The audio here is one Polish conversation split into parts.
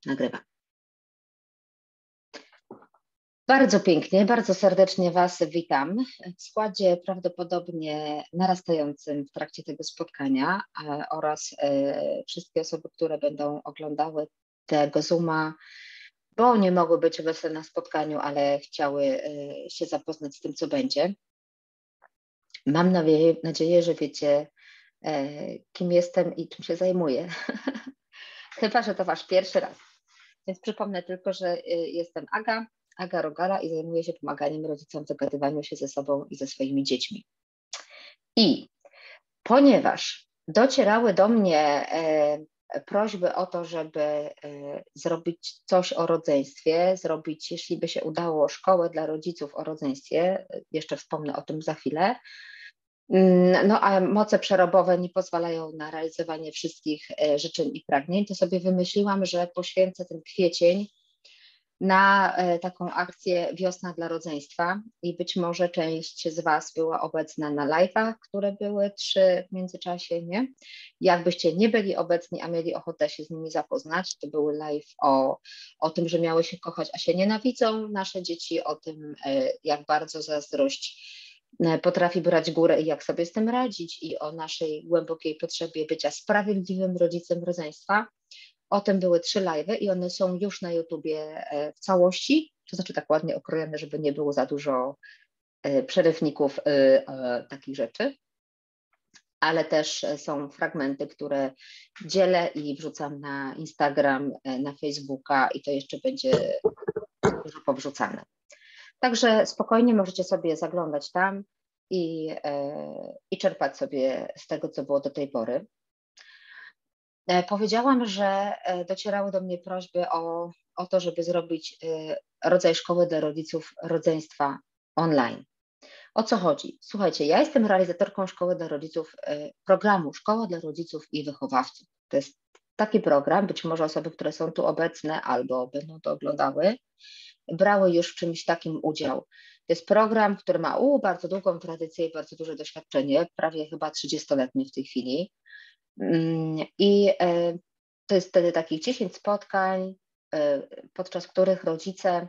Nagrywam. Bardzo pięknie, bardzo serdecznie Was witam w składzie prawdopodobnie narastającym w trakcie tego spotkania oraz wszystkie osoby, które będą oglądały tego Zooma, bo nie mogły być obecne na spotkaniu, ale chciały się zapoznać z tym, co będzie. Mam nadzieję, że wiecie, kim jestem i czym się zajmuję. Chyba że to Wasz pierwszy raz. Więc przypomnę tylko, że jestem Aga Rogala i zajmuję się pomaganiem rodzicom w dogadywaniu się ze sobą i ze swoimi dziećmi. I ponieważ docierały do mnie prośby o to, żeby zrobić coś o rodzeństwie, zrobić, jeśli by się udało, szkołę dla rodziców o rodzeństwie, jeszcze wspomnę o tym za chwilę, no a moce przerobowe nie pozwalają na realizowanie wszystkich życzeń i pragnień, to sobie wymyśliłam, że poświęcę ten kwiecień na taką akcję Wiosna dla rodzeństwa i być może część z Was była obecna na live'ach, które były 3 w międzyczasie, nie? Jakbyście nie byli obecni, a mieli ochotę się z nimi zapoznać, to były live o tym, że miały się kochać, a się nienawidzą nasze dzieci, o tym, jak bardzo zazdrość potrafi brać górę i jak sobie z tym radzić i o naszej głębokiej potrzebie bycia sprawiedliwym rodzicem rodzeństwa. O tym były 3 live'y i one są już na YouTubie w całości, to znaczy tak ładnie okrojone, żeby nie było za dużo przerywników takich rzeczy, ale też są fragmenty, które dzielę i wrzucam na Instagram, na Facebooka i to jeszcze będzie dużo powrzucane. Także spokojnie możecie sobie zaglądać tam i czerpać sobie z tego, co było do tej pory. Powiedziałam, że docierały do mnie prośby o to, żeby zrobić rodzaj szkoły dla rodziców rodzeństwa online. O co chodzi? Słuchajcie, ja jestem realizatorką szkoły dla rodziców, programu Szkoła dla rodziców i wychowawców. To jest taki program, być może osoby, które są tu obecne albo będą to oglądały, brały już w czymś takim udział. To jest program, który ma bardzo długą tradycję i bardzo duże doświadczenie, prawie chyba 30-letnie w tej chwili. I to jest wtedy takich 10 spotkań, podczas których rodzice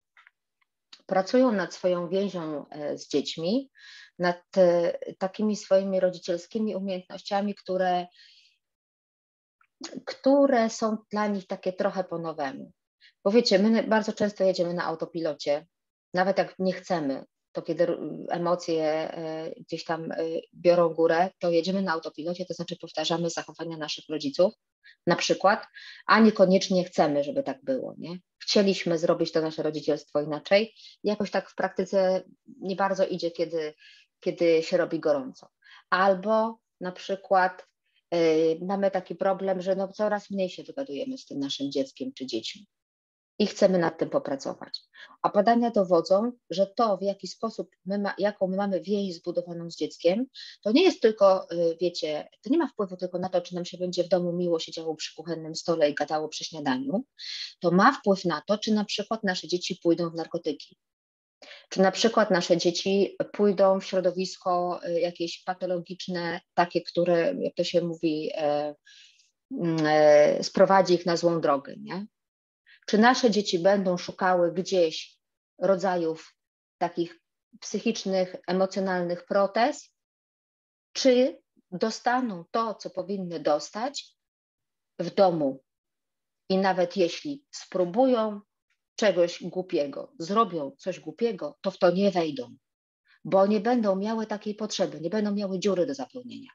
pracują nad swoją więzią z dziećmi, nad takimi swoimi rodzicielskimi umiejętnościami, które są dla nich takie trochę po nowemu. Bo wiecie, my bardzo często jedziemy na autopilocie, nawet jak nie chcemy, to kiedy emocje gdzieś tam biorą górę, to jedziemy na autopilocie, to znaczy powtarzamy zachowania naszych rodziców, na przykład, a niekoniecznie chcemy, żeby tak było, nie? Chcieliśmy zrobić to nasze rodzicielstwo inaczej, jakoś tak w praktyce nie bardzo idzie, kiedy się robi gorąco. Albo na przykład mamy taki problem, że no coraz mniej się dogadujemy z tym naszym dzieckiem czy dziećmi i chcemy nad tym popracować. A badania dowodzą, że to, w jaki sposób jaką my mamy więź zbudowaną z dzieckiem, to nie jest tylko, wiecie, to nie ma wpływu tylko na to, czy nam się będzie w domu miło siedziało przy kuchennym stole i gadało przy śniadaniu, to ma wpływ na to, czy na przykład nasze dzieci pójdą w narkotyki, czy na przykład nasze dzieci pójdą w środowisko jakieś patologiczne, takie, które, jak to się mówi, sprowadzi ich na złą drogę, nie? Czy nasze dzieci będą szukały gdzieś rodzajów takich psychicznych, emocjonalnych protez, czy dostaną to, co powinny dostać w domu i nawet jeśli spróbują czegoś głupiego, zrobią coś głupiego, to w to nie wejdą, bo nie będą miały takiej potrzeby, nie będą miały dziury do zapełnienia.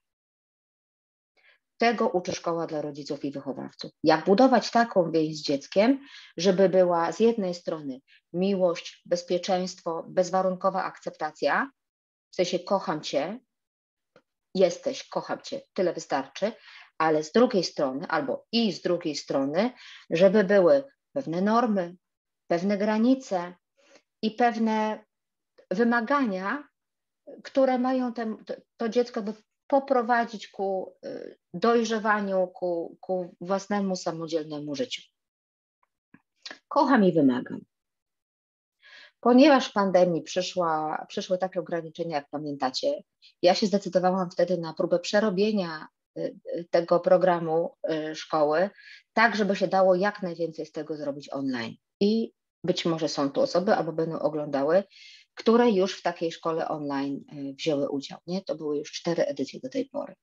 Tego uczy Szkoła dla rodziców i wychowawców. Jak budować taką więź z dzieckiem, żeby była z jednej strony miłość, bezpieczeństwo, bezwarunkowa akceptacja, w sensie kocham cię, jesteś, kocham cię, tyle wystarczy, ale z drugiej strony, albo i z drugiej strony, żeby były pewne normy, pewne granice i pewne wymagania, które mają to dziecko poprowadzić ku dojrzewaniu, ku własnemu samodzielnemu życiu. Kocham i wymagam. Ponieważ w pandemii przyszły takie ograniczenia, jak pamiętacie, ja się zdecydowałam wtedy na próbę przerobienia tego programu szkoły, tak żeby się dało jak najwięcej z tego zrobić online. I być może są tu osoby, albo będą oglądały, które już w takiej szkole online wzięły udział. Nie? To były już 4 edycje do tej pory.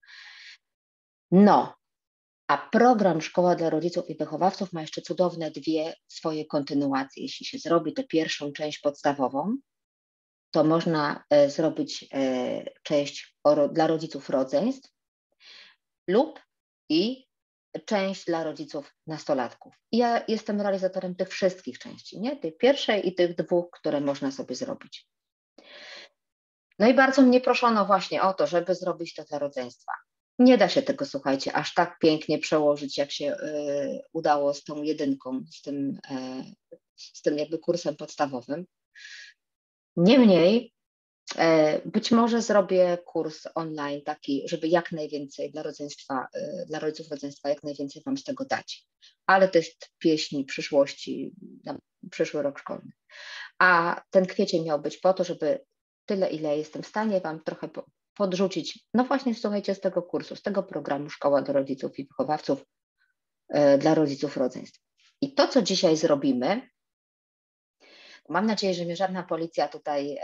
No, a program Szkoła dla Rodziców i Wychowawców ma jeszcze cudowne 2 swoje kontynuacje. Jeśli się zrobi tę pierwszą część podstawową, to można zrobić część dla rodziców rodzeństw lub i część dla rodziców nastolatków. Ja jestem realizatorem tych wszystkich części, nie? Tej pierwszej i tych 2, które można sobie zrobić. No i bardzo mnie proszono właśnie o to, żeby zrobić to dla rodzeństwa. Nie da się tego, słuchajcie, aż tak pięknie przełożyć, jak się udało z tą 1, z tym jakby kursem podstawowym. Niemniej, być może zrobię kurs online taki, żeby jak najwięcej dla rodzeństwa, dla rodziców rodzeństwa jak najwięcej Wam z tego dać. Ale to jest pieśń przyszłości na przyszły rok szkolny. A ten kwiecień miał być po to, żeby tyle, ile jestem w stanie Wam trochę podrzucić, no właśnie słuchajcie, z tego kursu, z tego programu Szkoła dla Rodziców i Wychowawców dla rodziców rodzeństw. I to, co dzisiaj zrobimy, mam nadzieję, że mnie żadna policja tutaj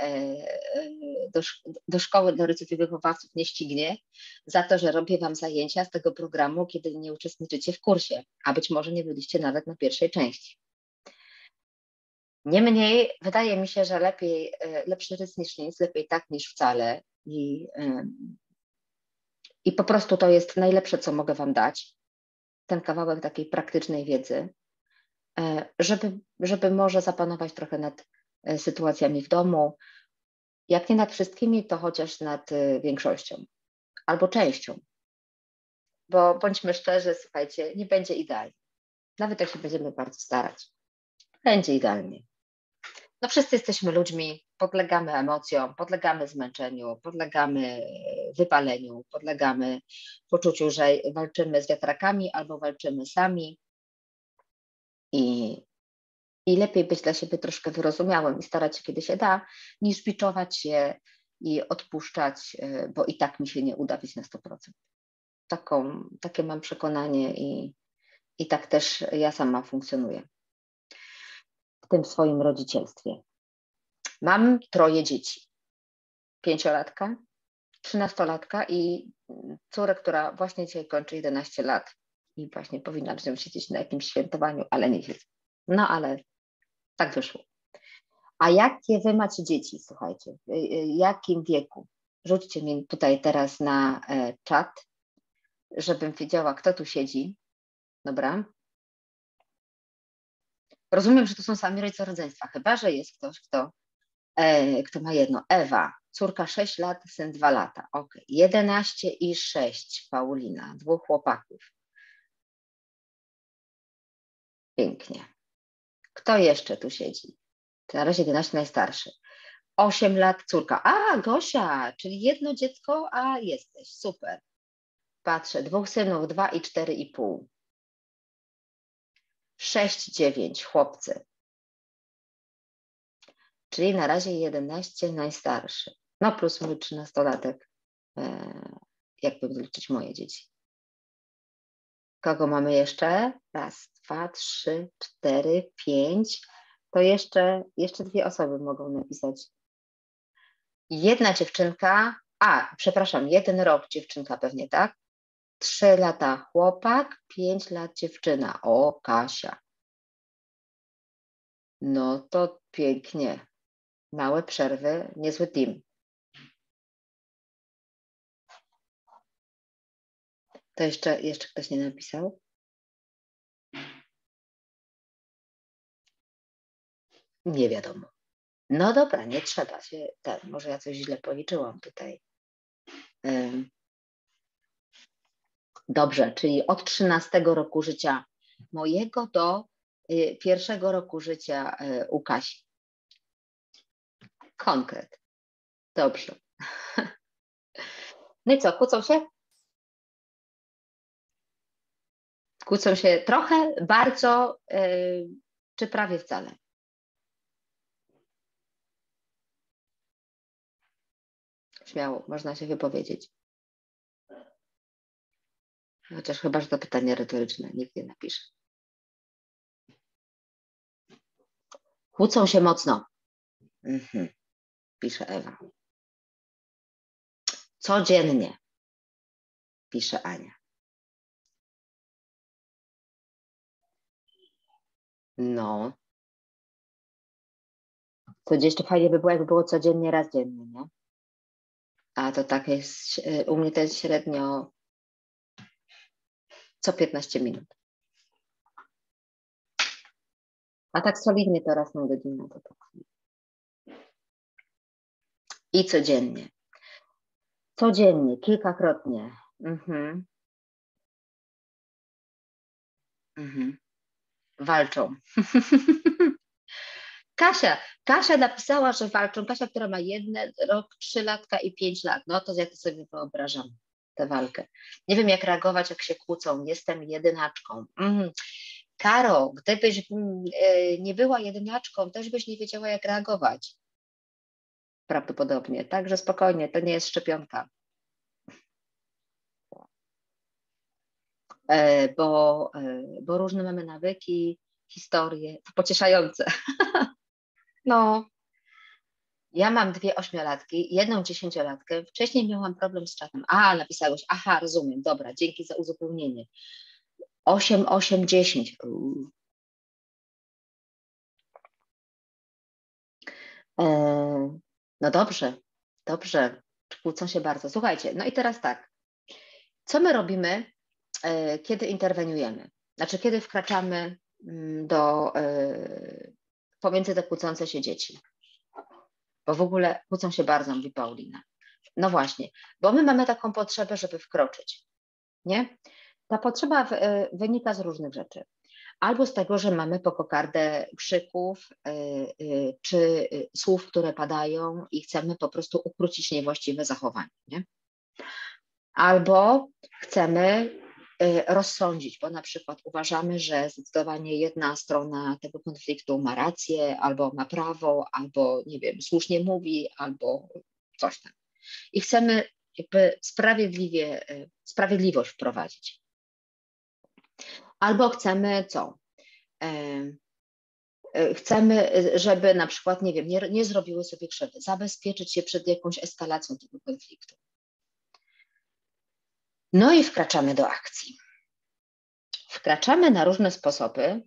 do szkoły dla rodziców i wychowawców nie ścignie za to, że robię Wam zajęcia z tego programu, kiedy nie uczestniczycie w kursie, a być może nie byliście nawet na pierwszej części. Niemniej wydaje mi się, że lepszy rys niż nic, lepiej tak niż wcale. I po prostu to jest najlepsze, co mogę Wam dać, ten kawałek takiej praktycznej wiedzy, żeby może zapanować trochę nad sytuacjami w domu, jak nie nad wszystkimi, to chociaż nad większością albo częścią. Bo bądźmy szczerzy, słuchajcie, nie będzie idealnie. Nawet jak się będziemy bardzo starać, będzie idealnie. No wszyscy jesteśmy ludźmi, podlegamy emocjom, podlegamy zmęczeniu, podlegamy wypaleniu, podlegamy poczuciu, że walczymy z wiatrakami albo walczymy sami i lepiej być dla siebie troszkę wyrozumiałym i starać się, kiedy się da, niż biczować się i odpuszczać, bo i tak mi się nie uda być na 100%. Takie mam przekonanie i tak też ja sama funkcjonuję w tym swoim rodzicielstwie. Mam 3 dzieci. 5-latka, 13-latka i córę, która właśnie dzisiaj kończy 11 lat i właśnie powinna z nią siedzieć na jakimś świętowaniu, ale nie siedzę. No ale tak wyszło. A jakie Wy macie dzieci, słuchajcie? W jakim wieku? Rzućcie mi tutaj teraz na czat, żebym wiedziała, kto tu siedzi. Dobra. Rozumiem, że to są sami rodzice rodzeństwa, chyba że jest ktoś, kto ma jedno. Ewa, córka 6 lat, syn 2 lata. Ok. 11 i 6, Paulina, 2 chłopaków. Pięknie. Kto jeszcze tu siedzi? Na razie 11 najstarszy. 8 lat córka. A, Gosia, czyli jedno dziecko, a jesteś. Super. Patrzę, 2 synów, 2 i 4,5. 6, 9 chłopcy. Czyli na razie 11 najstarszy. No plus mój 13-latek, jakby liczyć moje dzieci. Kogo mamy jeszcze? Raz, 2, 3, 4, 5. To jeszcze 2 osoby mogą napisać. Jedna dziewczynka, przepraszam, 1 rok dziewczynka pewnie, tak? 3 lata chłopak, 5 lat dziewczyna. O, Kasia. No to pięknie. Małe przerwy, niezły team. To jeszcze ktoś nie napisał? Nie wiadomo. No dobra, nie trzeba się, może ja coś źle policzyłam tutaj. Dobrze, czyli od 13 roku życia mojego do 1 roku życia u Kasi. Konkret. Dobrze. No i co, kłócą się? Kłócą się trochę, bardzo, czy prawie wcale? Śmiało, można się wypowiedzieć. Chociaż chyba, że to pytanie retoryczne, nikt nie napisze. Kłócą się mocno. Pisze Ewa. Codziennie, pisze Ania. No. To gdzieś to fajnie by było, jakby było codziennie, raz dziennie, nie? A to tak jest, u mnie to jest średnio co 15 minut. A tak solidnie to raz na godzinę. To tak. I codziennie. Codziennie, kilkakrotnie. Walczą. Kasia napisała, że walczą. Kasia, która ma 1 rok, 3 latka i 5 lat. No to ja to sobie wyobrażam, tę walkę. Nie wiem, jak reagować, jak się kłócą. Jestem jedynaczką. Karo, gdybyś nie była jedynaczką, też byś nie wiedziała, jak reagować. Prawdopodobnie. Także spokojnie, to nie jest szczepionka. Bo różne mamy nawyki, historie, to pocieszające. No, ja mam 2 8-latki, 1 10-latkę. Wcześniej miałam problem z czatem. Napisałeś. Aha, rozumiem. Dobra, dzięki za uzupełnienie. 8, 8, 10. No dobrze, dobrze. Kłócą się bardzo. Słuchajcie, no i teraz tak. Co my robimy, kiedy interweniujemy? Znaczy, kiedy wkraczamy pomiędzy te kłócące się dzieci? Bo w ogóle kłócą się bardzo, mówi Paulina. No właśnie, bo my mamy taką potrzebę, żeby wkroczyć, nie? Ta potrzeba wynika z różnych rzeczy. Albo z tego, że mamy po kokardę krzyków czy słów, które padają i chcemy po prostu ukrócić niewłaściwe zachowanie, nie? Albo chcemy rozsądzić, bo na przykład uważamy, że zdecydowanie jedna strona tego konfliktu ma rację, albo ma prawo, albo nie wiem, słusznie mówi, albo coś tam. I chcemy jakby sprawiedliwość wprowadzić. Albo chcemy co? Chcemy, żeby na przykład, nie wiem, nie zrobiły sobie krzywdy, zabezpieczyć się przed jakąś eskalacją tego konfliktu. No i wkraczamy do akcji. Wkraczamy na różne sposoby.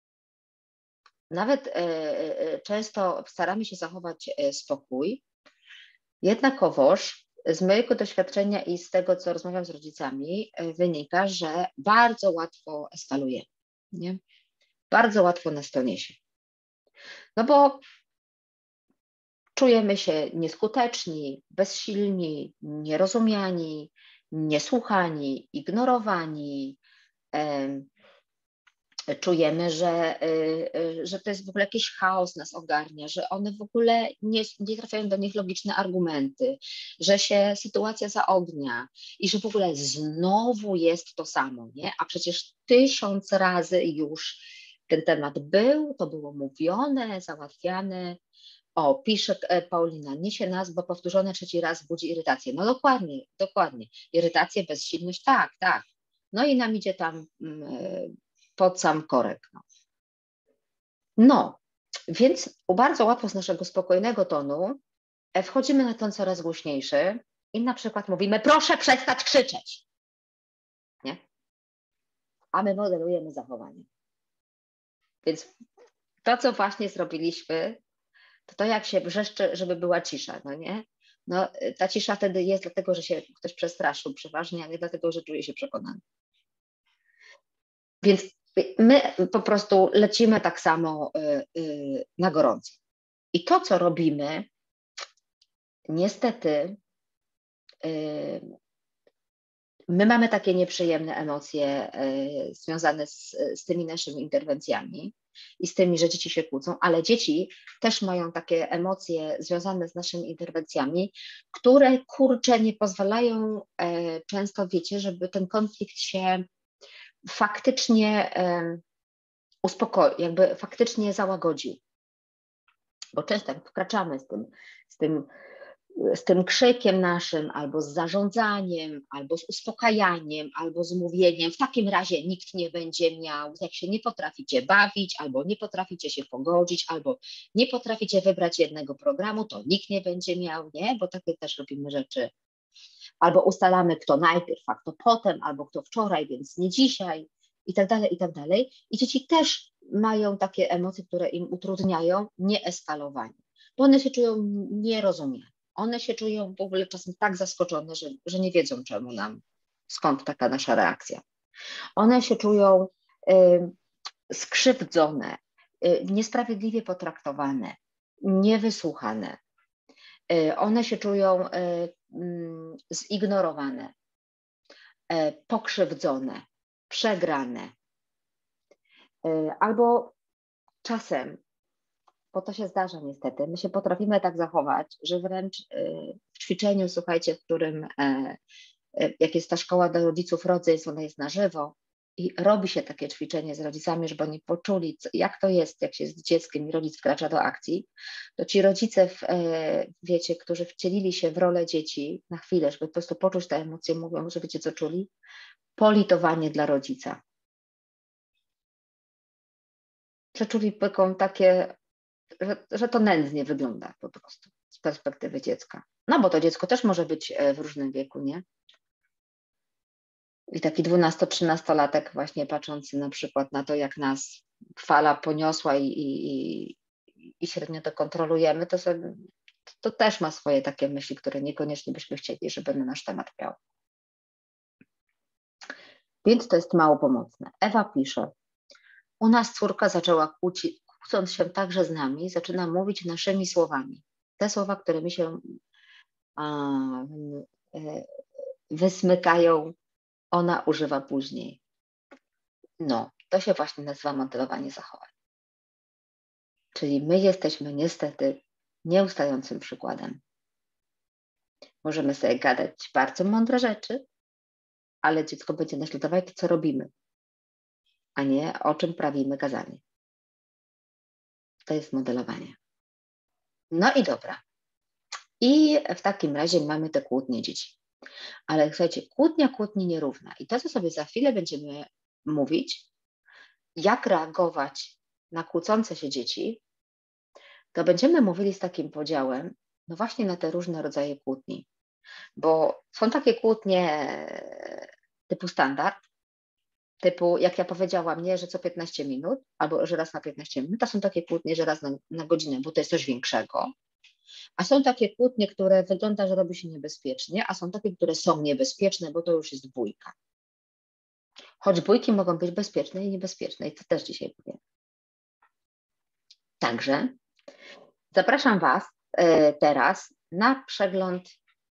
Nawet często staramy się zachować spokój. Jednakowoż z mojego doświadczenia i z tego, co rozmawiam z rodzicami, wynika, że bardzo łatwo eskaluje. Nie? Bardzo łatwo nas to niesie. No bo czujemy się nieskuteczni, bezsilni, nierozumiani, niesłuchani, ignorowani. Czujemy, że to jest w ogóle jakiś chaos nas ogarnia, że one w ogóle nie trafiają do nich logiczne argumenty, że się sytuacja zaognia i że w ogóle znowu jest to samo, nie? A przecież 1000 razy już ten temat był, to było mówione, załatwiane. O, pisze Paulina, niesie nas, bo powtórzone 3. raz budzi irytację. No dokładnie, dokładnie. Irytację, bezsilność, tak, tak. No i nam idzie tam pod sam korek. No, więc bardzo łatwo z naszego spokojnego tonu wchodzimy na ton coraz głośniejszy i na przykład mówimy, proszę przestać krzyczeć. Nie? A my modelujemy zachowanie. Więc to, co właśnie zrobiliśmy, to jak się wrzeszczy, żeby była cisza, no nie? No, ta cisza wtedy jest dlatego, że się ktoś przestraszył przeważnie, a nie dlatego, że czuje się przekonany. Więc my po prostu lecimy tak samo na gorąco. I to, co robimy, niestety, my mamy takie nieprzyjemne emocje związane z tymi naszymi interwencjami i z tymi, że dzieci się kłócą, ale dzieci też mają takie emocje związane z naszymi interwencjami, które kurczę nie pozwalają często, wiecie, żeby ten konflikt się faktycznie uspokoił, jakby faktycznie załagodził. Bo często jak wkraczamy z tym z tym krzykiem naszym, albo z zarządzaniem, albo z uspokajaniem, albo z mówieniem, w takim razie nikt nie będzie miał, jak się nie potraficie bawić, albo nie potraficie się pogodzić, albo nie potraficie wybrać jednego programu, to nikt nie będzie miał, nie? Bo takie też robimy rzeczy. Albo ustalamy, kto najpierw, a kto potem, albo kto wczoraj, więc nie dzisiaj, i tak dalej, i tak dalej. I dzieci też mają takie emocje, które im utrudniają nieeskalowanie, bo one się czują nierozumiane. One się czują w ogóle czasem tak zaskoczone, że nie wiedzą czemu nam, skąd taka nasza reakcja. One się czują skrzywdzone, niesprawiedliwie potraktowane, niewysłuchane. One się czują zignorowane, pokrzywdzone, przegrane. Albo czasem, bo to się zdarza niestety, my się potrafimy tak zachować, że wręcz w ćwiczeniu, słuchajcie, w którym jak jest ta szkoła dla rodziców, rodzeństw, ona jest na żywo i robi się takie ćwiczenie z rodzicami, żeby oni poczuli, jak to jest, jak się jest z dzieckiem i rodzic wkracza do akcji, to ci rodzice, wiecie, którzy wcielili się w rolę dzieci na chwilę, żeby po prostu poczuć te emocje, mówią, że wiecie co czuli? Politowanie dla rodzica. Że czuli taką takie, że to nędznie wygląda po prostu z perspektywy dziecka. No bo to dziecko też może być w różnym wieku, nie? I taki 12-13-latek właśnie patrzący na przykład na to, jak nas fala poniosła i średnio to kontrolujemy, to też ma swoje takie myśli, które niekoniecznie byśmy chcieli, żeby na nasz temat miał. Więc to jest mało pomocne. Ewa pisze, u nas córka zaczęła kłócąc się także z nami, zaczyna mówić naszymi słowami. Te słowa, które mi się wysmykają, ona używa później. No, to się właśnie nazywa modelowanie zachowań. Czyli my jesteśmy niestety nieustającym przykładem. Możemy sobie gadać bardzo mądre rzeczy, ale dziecko będzie naśladować to, co robimy, a nie o czym prawimy kazanie. To jest modelowanie. No i dobra. I w takim razie mamy te kłótnie dzieci. Ale słuchajcie, kłótnia kłótni nierówna. I to, co sobie za chwilę będziemy mówić, jak reagować na kłócące się dzieci, to będziemy mówili z takim podziałem, no właśnie na te różne rodzaje kłótni. Bo są takie kłótnie typu standard, typu jak ja powiedziałam, nie, że co 15 minut, albo że raz na 15 minut, a są takie kłótnie, że raz na godzinę, bo to jest coś większego. A są takie kłótnie, które wygląda, że robi się niebezpiecznie, a są takie, które są niebezpieczne, bo to już jest bójka. Choć bójki mogą być bezpieczne i niebezpieczne i to też dzisiaj powiem. Także zapraszam Was teraz na przegląd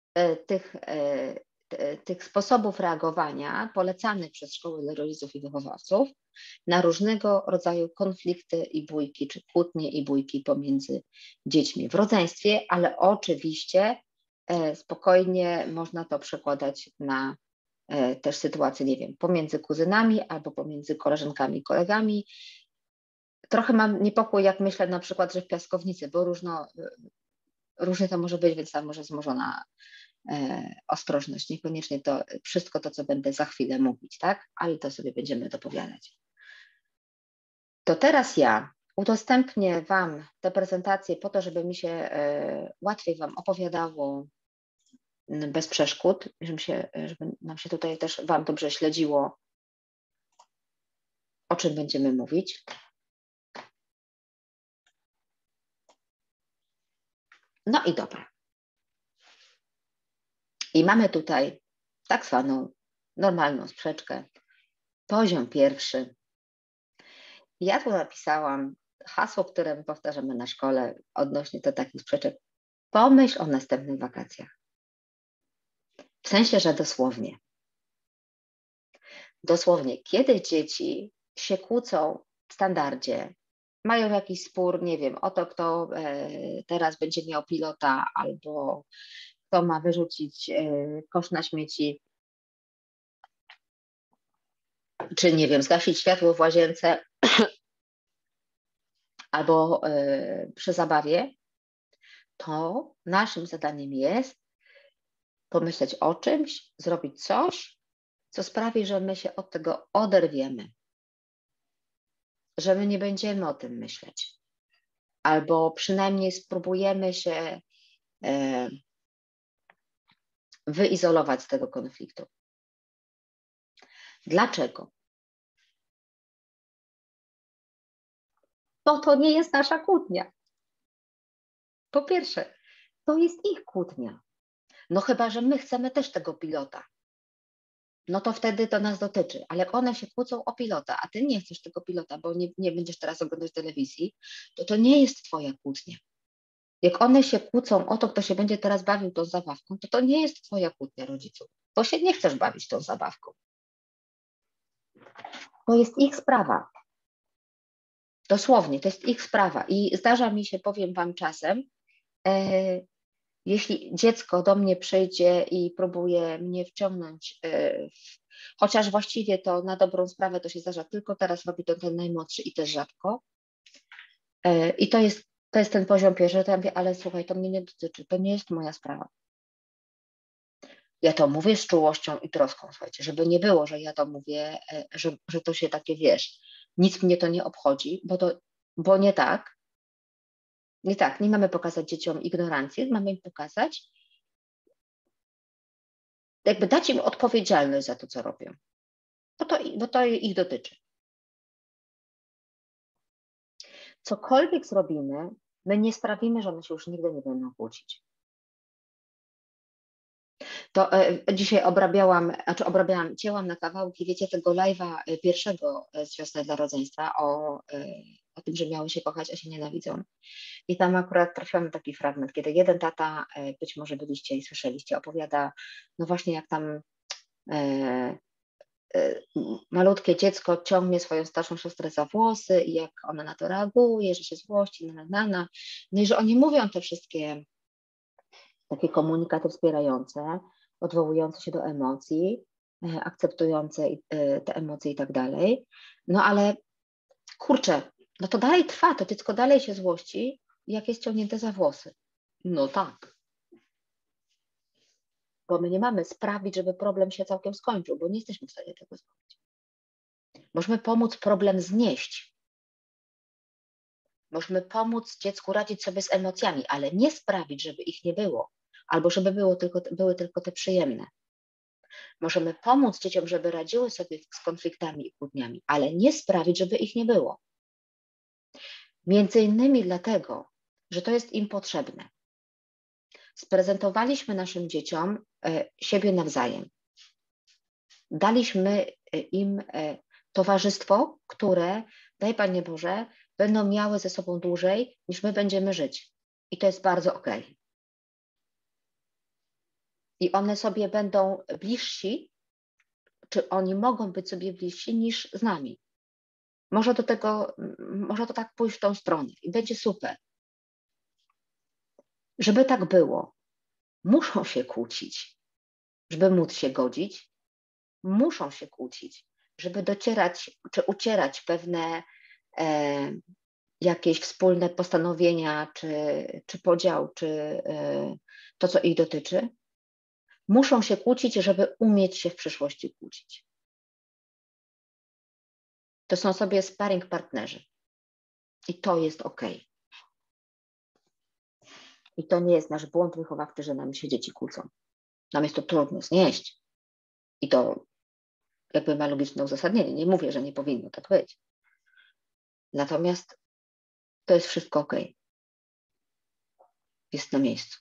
tych sposobów reagowania polecanych przez szkoły dla rodziców i wychowawców na różnego rodzaju konflikty i bójki, czy kłótnie i bójki pomiędzy dziećmi w rodzeństwie, ale oczywiście spokojnie można to przekładać na też sytuacje, nie wiem, pomiędzy kuzynami albo pomiędzy koleżankami i kolegami. Trochę mam niepokój, jak myślę na przykład, że w piaskownicy, bo różnie to może być, więc tam może wzmożona ostrożność. Niekoniecznie to wszystko to, co będę za chwilę mówić, tak? Ale to sobie będziemy dopowiadać. To teraz ja udostępnię Wam tę prezentację po to, żeby mi się łatwiej Wam opowiadało bez przeszkód, żeby nam się tutaj też Wam dobrze śledziło, o czym będziemy mówić. No i dobra. I mamy tutaj tak zwaną normalną sprzeczkę. Poziom pierwszy. Ja tu napisałam hasło, które my powtarzamy na szkole odnośnie do takich sprzeczek. Pomyśl o następnych wakacjach. W sensie, że dosłownie. Dosłownie, kiedy dzieci się kłócą w standardzie, mają jakiś spór, nie wiem, o to, kto teraz będzie miał pilota, albo kto ma wyrzucić kosz na śmieci, czy nie wiem, zgasić światło w łazience, albo przy zabawie, to naszym zadaniem jest pomyśleć o czymś, zrobić coś, co sprawi, że my się od tego oderwiemy, że my nie będziemy o tym myśleć, albo przynajmniej spróbujemy się wyizolować z tego konfliktu. Dlaczego? Bo to nie jest nasza kłótnia. Po pierwsze, to jest ich kłótnia. No chyba, że my chcemy też tego pilota. No to wtedy to nas dotyczy, ale jak one się kłócą o pilota, a ty nie chcesz tego pilota, bo nie będziesz teraz oglądać telewizji, to nie jest twoja kłótnia. Jak one się kłócą o to, kto się będzie teraz bawił tą zabawką, to nie jest twoja kłótnia, rodziców, bo się nie chcesz bawić tą zabawką. To jest ich sprawa. Dosłownie, to jest ich sprawa. I zdarza mi się, powiem wam czasem, jeśli dziecko do mnie przyjdzie i próbuje mnie wciągnąć, chociaż właściwie to na dobrą sprawę to się zdarza, tylko teraz robi to ten najmłodszy i też rzadko. I to jest ten poziom pierwszy, to ja mówię, ale słuchaj, to mnie nie dotyczy, to nie jest moja sprawa. Ja to mówię z czułością i troską, słuchajcie, żeby nie było, że ja to mówię, że to się takie, wiesz, nic mnie to nie obchodzi, bo nie tak. Nie tak, nie mamy pokazać dzieciom ignorancję, mamy im pokazać, jakby dać im odpowiedzialność za to, co robią, bo to ich dotyczy. Cokolwiek zrobimy, my nie sprawimy, że one się już nigdy nie będą kłócić. To dzisiaj cięłam na kawałki, wiecie, tego live'a pierwszego z Wiosny dla rodzeństwa o tym, że miały się kochać, a się nienawidzą. I tam akurat trafiłam na taki fragment, kiedy jeden tata, być może byliście i słyszeliście, opowiada, no właśnie jak tam malutkie dziecko ciągnie swoją starszą siostrę za włosy i jak ona na to reaguje, że się złości, no i że oni mówią te wszystkie takie komunikaty wspierające, odwołujące się do emocji, akceptujące te emocje i tak dalej. No ale kurczę, no to dalej trwa, to dziecko dalej się złości, jak jest ciągnięte za włosy. No tak. Bo my nie mamy sprawić, żeby problem się całkiem skończył, bo nie jesteśmy w stanie tego zrobić. Możemy pomóc problem znieść. Możemy pomóc dziecku radzić sobie z emocjami, ale nie sprawić, żeby ich nie było, albo żeby były tylko te przyjemne. Możemy pomóc dzieciom, żeby radziły sobie z konfliktami i kłótniami, ale nie sprawić, żeby ich nie było. Między innymi dlatego, że to jest im potrzebne. Sprezentowaliśmy naszym dzieciom siebie nawzajem. Daliśmy im towarzystwo, które, daj Panie Boże, będą miały ze sobą dłużej, niż my będziemy żyć. I to jest bardzo okej. I one sobie będą bliżsi, czy oni mogą być sobie bliżsi niż z nami. Może to tak pójść w tą stronę i będzie super. Żeby tak było, muszą się kłócić, żeby móc się godzić, muszą się kłócić, żeby docierać czy ucierać pewne jakieś wspólne postanowienia, czy podział, czy to, co ich dotyczy. Muszą się kłócić, żeby umieć się w przyszłości kłócić. To są sobie sparring partnerzy. I to jest okej. I to nie jest nasz błąd wychowawczy, że nam się dzieci kłócą. Nam jest to trudno znieść. I to jakby ma logiczne uzasadnienie. Nie mówię, że nie powinno tak być. Natomiast to jest wszystko okej. Jest na miejscu.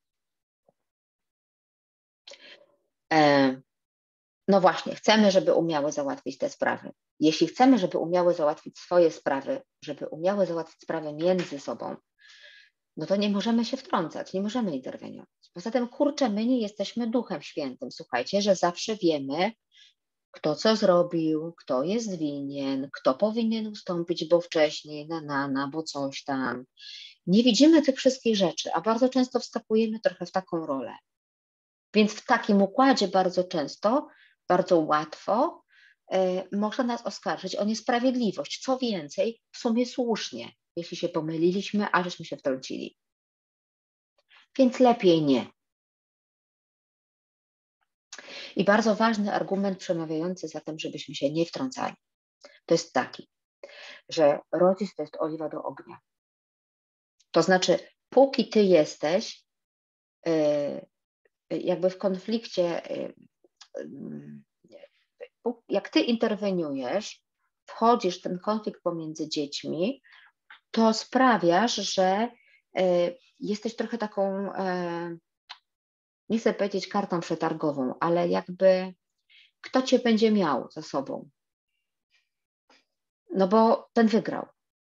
No właśnie, chcemy, żeby umiały załatwić te sprawy. Jeśli chcemy, żeby umiały załatwić swoje sprawy, żeby umiały załatwić sprawy między sobą, no to nie możemy się wtrącać, nie możemy interweniować. Poza tym, kurczę, my nie jesteśmy Duchem Świętym. Słuchajcie, że zawsze wiemy, kto co zrobił, kto jest winien, kto powinien ustąpić, bo wcześniej, bo coś tam. Nie widzimy tych wszystkich rzeczy, a bardzo często wskakujemy trochę w taką rolę. Więc w takim układzie bardzo często, bardzo łatwo można nas oskarżyć o niesprawiedliwość. Co więcej, w sumie słusznie, jeśli się pomyliliśmy, a żeśmy się wtrącili. Więc lepiej nie. I bardzo ważny argument przemawiający za tym, żebyśmy się nie wtrącali, to jest taki, że rodzic to jest oliwa do ognia. To znaczy, póki ty jesteś jakby w konflikcie, jak ty interweniujesz, wchodzisz w ten konflikt pomiędzy dziećmi, to sprawiasz, że jesteś trochę taką, nie chcę powiedzieć kartą przetargową, ale jakby kto cię będzie miał za sobą. No bo ten wygrał.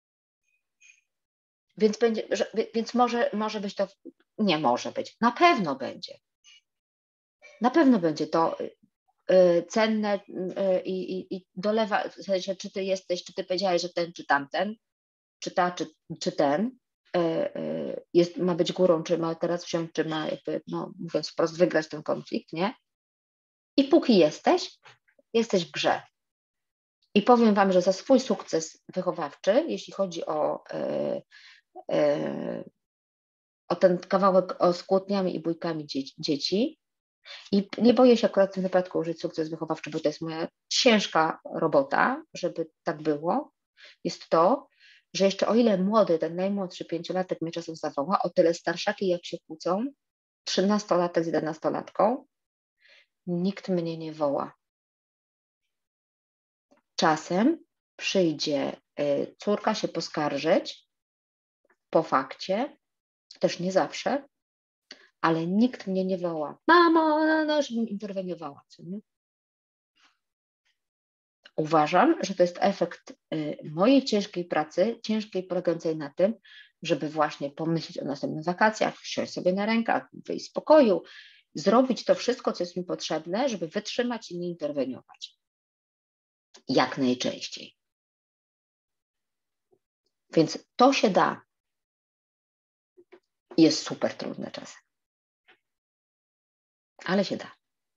Więc może być to, nie może być, na pewno będzie. Na pewno będzie to cenne i dolewa, w sensie, czy ty jesteś, czy ty powiedziałeś, że ten, czy tamten, czy ta, czy ten ma być górą, czy ma teraz wsiąść, czy ma jakby, no mówiąc wprost, wygrać ten konflikt, nie? I póki jesteś w grze. I powiem wam, że za swój sukces wychowawczy, jeśli chodzi o ten kawałek z kłótniami i bójkami dzieci, i nie boję się akurat w tym wypadku użyć sukces wychowawczy, bo to jest moja ciężka robota, żeby tak było, jest to, że jeszcze o ile młody, ten najmłodszy 5-latek mnie czasem zawoła, o tyle starszaki jak się kłócą, 13-latek z 11-latką, nikt mnie nie woła. Czasem przyjdzie córka się poskarżyć po fakcie, też nie zawsze, ale nikt mnie nie woła. Mamo, no, żebym interweniowała. Co nie? Uważam, że to jest efekt mojej ciężkiej pracy, ciężkiej polegającej na tym, żeby właśnie pomyśleć o następnych wakacjach, wsiąść sobie na rękach, wyjść z pokoju, zrobić to wszystko, co jest mi potrzebne, żeby wytrzymać i nie interweniować. Jak najczęściej. Więc to się da. Jest super trudne czasem. Ale się da.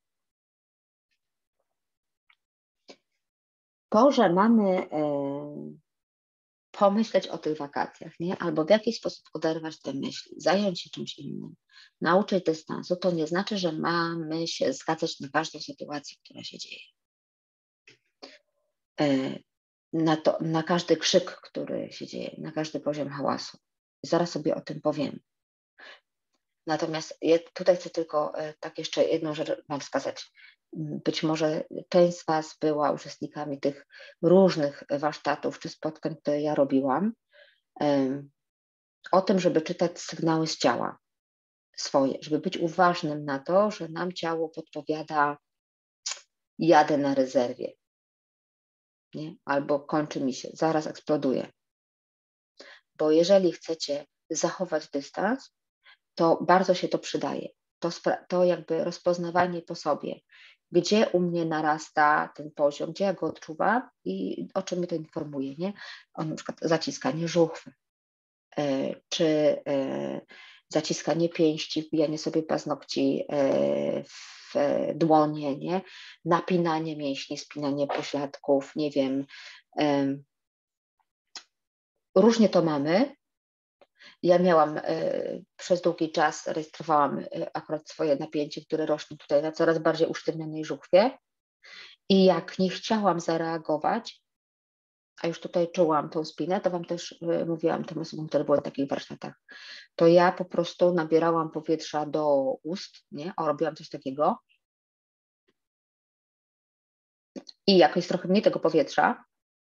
To, że mamy pomyśleć o tych wakacjach, nie? Albo w jakiś sposób oderwać te myśli, zająć się czymś innym, nauczyć dystansu, to nie znaczy, że mamy się zgadzać na każdą sytuację, która się dzieje. Na każdy krzyk, który się dzieje, na każdy poziom hałasu. Zaraz sobie o tym powiem. Natomiast ja tutaj chcę tylko tak jeszcze jedną rzecz Wam wskazać. Być może część z Was była uczestnikami tych różnych warsztatów czy spotkań, które ja robiłam, o tym, żeby czytać sygnały z ciała swoje, żeby być uważnym na to, że nam ciało podpowiada, jadę na rezerwie, nie? Albo kończy mi się, zaraz eksploduje. Bo jeżeli chcecie zachować dystans, to bardzo się to przydaje. To jakby rozpoznawanie po sobie, gdzie u mnie narasta ten poziom, gdzie ja go odczuwam i o czym mnie to informuje, nie? O na przykład zaciskanie żuchwy, czy zaciskanie pięści, wbijanie sobie paznokci w dłonie, nie? Napinanie mięśni, spinanie pośladków, nie wiem. Różnie to mamy. Ja miałam przez długi czas, rejestrowałam akurat swoje napięcie, które rośnie tutaj na coraz bardziej usztywnionej żuchwie i jak nie chciałam zareagować, a już tutaj czułam tą spinę, to Wam też mówiłam tym osobom, które były na takich warsztatach, to ja po prostu nabierałam powietrza do ust, nie? Robiłam coś takiego i jakoś trochę mniej tego powietrza,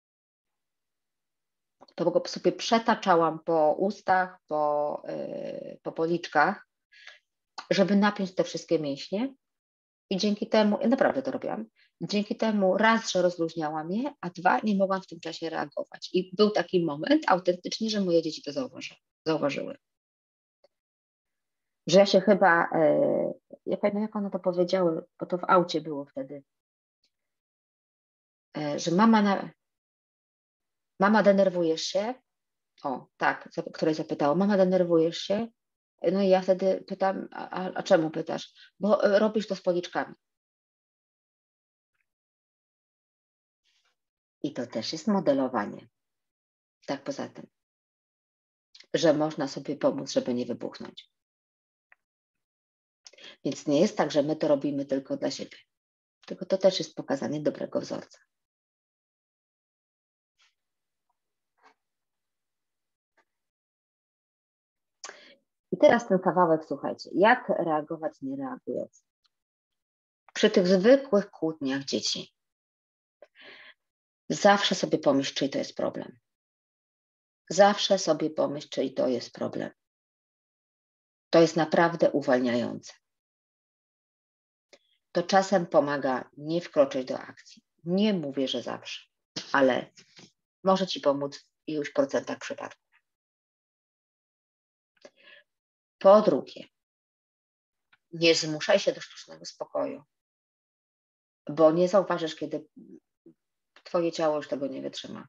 to go sobie przetaczałam po ustach, po policzkach, żeby napiąć te wszystkie mięśnie i dzięki temu, ja naprawdę to robiłam, dzięki temu raz, że rozluźniałam je, a dwa, nie mogłam w tym czasie reagować. I był taki moment autentycznie, że moje dzieci to zauważyły. Że ja się chyba, ja pamiętam jak one to powiedziały, bo to w aucie było wtedy, że mama denerwujesz się? O, tak, której zapytała, mama denerwujesz się? No i ja wtedy pytam, a czemu pytasz? Bo robisz to z policzkami. I to też jest modelowanie. Tak poza tym, że można sobie pomóc, żeby nie wybuchnąć. Więc nie jest tak, że my to robimy tylko dla siebie. Tylko to też jest pokazanie dobrego wzorca. I teraz ten kawałek, słuchajcie, jak reagować nie reagując? Przy tych zwykłych kłótniach dzieci zawsze sobie pomyśl, czyj to jest problem. Zawsze sobie pomyśl, czyj to jest problem. To jest naprawdę uwalniające. To czasem pomaga nie wkroczyć do akcji. Nie mówię, że zawsze, ale może Ci pomóc w iluś procentach przypadków. Po drugie, nie zmuszaj się do sztucznego spokoju, bo nie zauważysz, kiedy Twoje ciało już tego nie wytrzyma.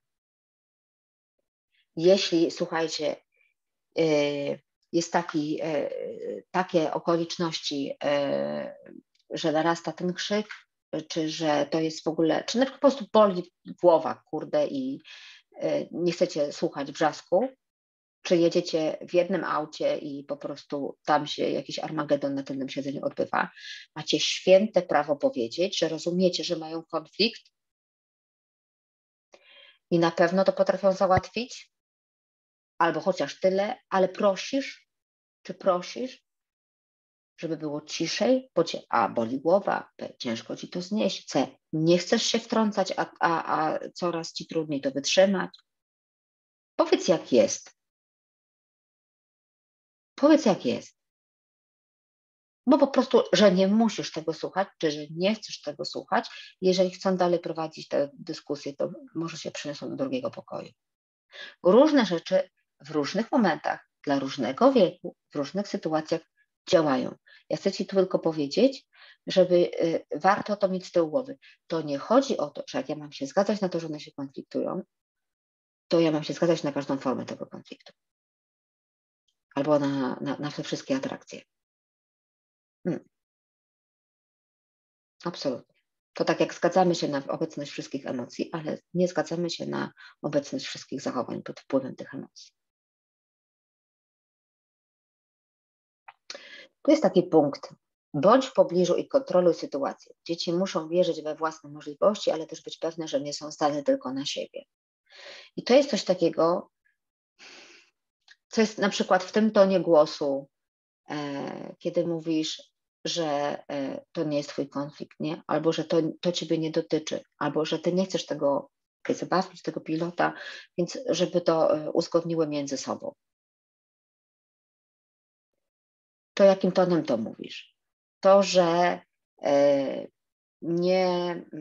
Jeśli, słuchajcie, jest takie okoliczności, że narasta ten krzyk, czy że to jest w ogóle, czy na przykład po prostu boli głowa, kurde, i nie chcecie słuchać wrzasku, czy jedziecie w jednym aucie i po prostu tam się jakiś armagedon na tylnym siedzeniu odbywa, macie święte prawo powiedzieć, że rozumiecie, że mają konflikt i na pewno to potrafią załatwić, albo chociaż tyle, ale prosisz, żeby było ciszej, bo cię A, boli głowa, B, ciężko ci to znieść, C, nie chcesz się wtrącać, a coraz ci trudniej to wytrzymać. Powiedz jak jest. Powiedz jak jest. Bo po prostu, że nie musisz tego słuchać, czy że nie chcesz tego słuchać. Jeżeli chcą dalej prowadzić tę dyskusję, to może się przeniosą do drugiego pokoju. Różne rzeczy w różnych momentach, dla różnego wieku, w różnych sytuacjach działają. Ja chcę Ci tu tylko powiedzieć, żeby warto to mieć z tyłu głowy. To nie chodzi o to, że jak ja mam się zgadzać na to, że one się konfliktują, to ja mam się zgadzać na każdą formę tego konfliktu. Albo na te wszystkie atrakcje. Absolutnie. To tak jak zgadzamy się na obecność wszystkich emocji, ale nie zgadzamy się na obecność wszystkich zachowań pod wpływem tych emocji. Tu jest taki punkt. Bądź w pobliżu i kontroluj sytuację. Dzieci muszą wierzyć we własne możliwości, ale też być pewne, że nie są zdane tylko na siebie. I to jest coś takiego, co jest na przykład w tym tonie głosu, kiedy mówisz, że to nie jest twój konflikt, nie? Albo że to ciebie nie dotyczy, albo że ty nie chcesz tego zabawki, tego pilota, więc żeby to uzgodniły między sobą. To jakim tonem to mówisz? To, że nie,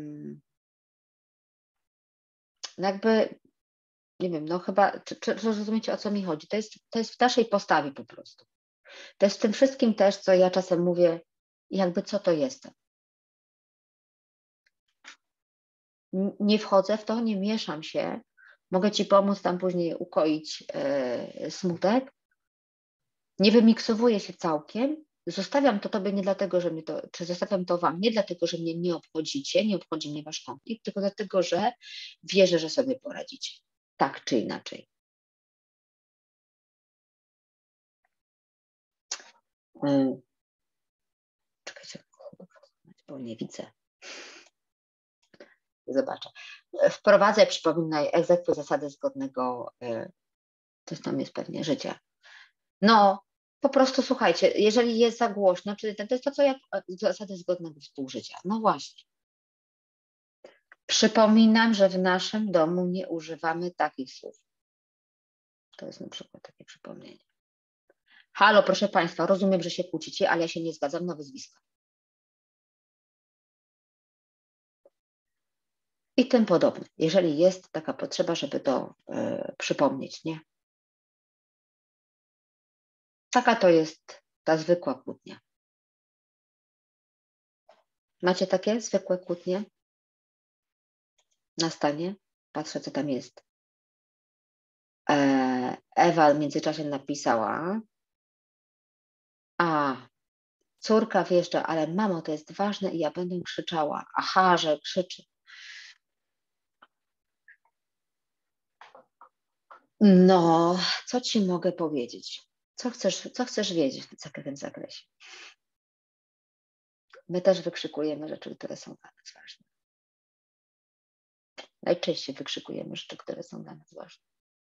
no jakby, nie wiem, no chyba, czy rozumiecie, o co mi chodzi? To jest w naszej postawie po prostu. To jest w tym wszystkim też, co ja czasem mówię, jakby co to jestem. Nie wchodzę w to, nie mieszam się, mogę Ci pomóc tam później ukoić smutek, nie wymiksowuję się całkiem, zostawiam to Tobie nie dlatego, że mnie to, czy zostawiam to Wam nie dlatego, że mnie nie obchodzicie, nie obchodzi mnie Wasz konflikt, tylko dlatego, że wierzę, że sobie poradzicie, tak czy inaczej. Czekajcie, bo nie widzę. Zobaczę. Wprowadzaj, przypominaj, egzekwuj zasady zgodnego, coś tam jest pewnie, życia. No, po prostu słuchajcie, jeżeli jest za głośno, czyli to jest to, co jak zasady zgodnego współżycia. No właśnie. Przypominam, że w naszym domu nie używamy takich słów. To jest na przykład takie przypomnienie. Halo, proszę Państwa, rozumiem, że się kłócicie, ale ja się nie zgadzam na wyzwiska. I tym podobne. Jeżeli jest taka potrzeba, żeby to przypomnieć, nie? Taka to jest ta zwykła kłótnia. Macie takie zwykłe kłótnie na stanie? Patrzę, co tam jest. Ewa w międzyczasie napisała, córka wjeżdża, ale mamo, to jest ważne i ja będę krzyczała. Aha, że krzyczy. No, co Ci mogę powiedzieć? Co chcesz wiedzieć w tym zakresie? My też wykrzykujemy rzeczy, które są dla nas ważne. Najczęściej wykrzykujemy rzeczy, które są dla nas ważne.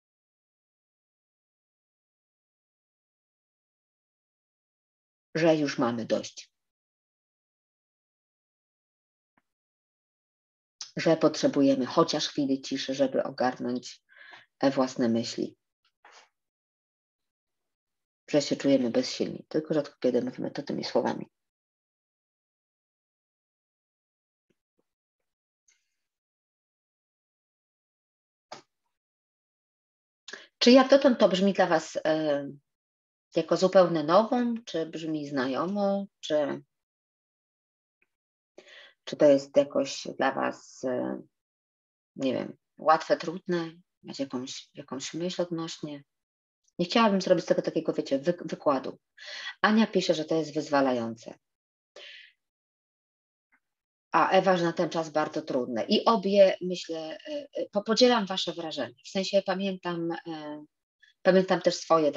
Że już mamy dość. Że potrzebujemy chociaż chwili ciszy, żeby ogarnąć własne myśli. Że się czujemy bezsilni. Tylko rzadko kiedy mówimy to tymi słowami. Czy jak dotąd to brzmi dla Was jako zupełnie nową, czy brzmi znajomo, czy to jest jakoś dla Was, nie wiem, łatwe, trudne, macie jakąś myśl odnośnie? Nie chciałabym zrobić z tego takiego, wiecie, wykładu. Ania pisze, że to jest wyzwalające. A Ewa, że na ten czas bardzo trudne. I obie, myślę, podzielam Wasze wrażenie. W sensie pamiętam też swoje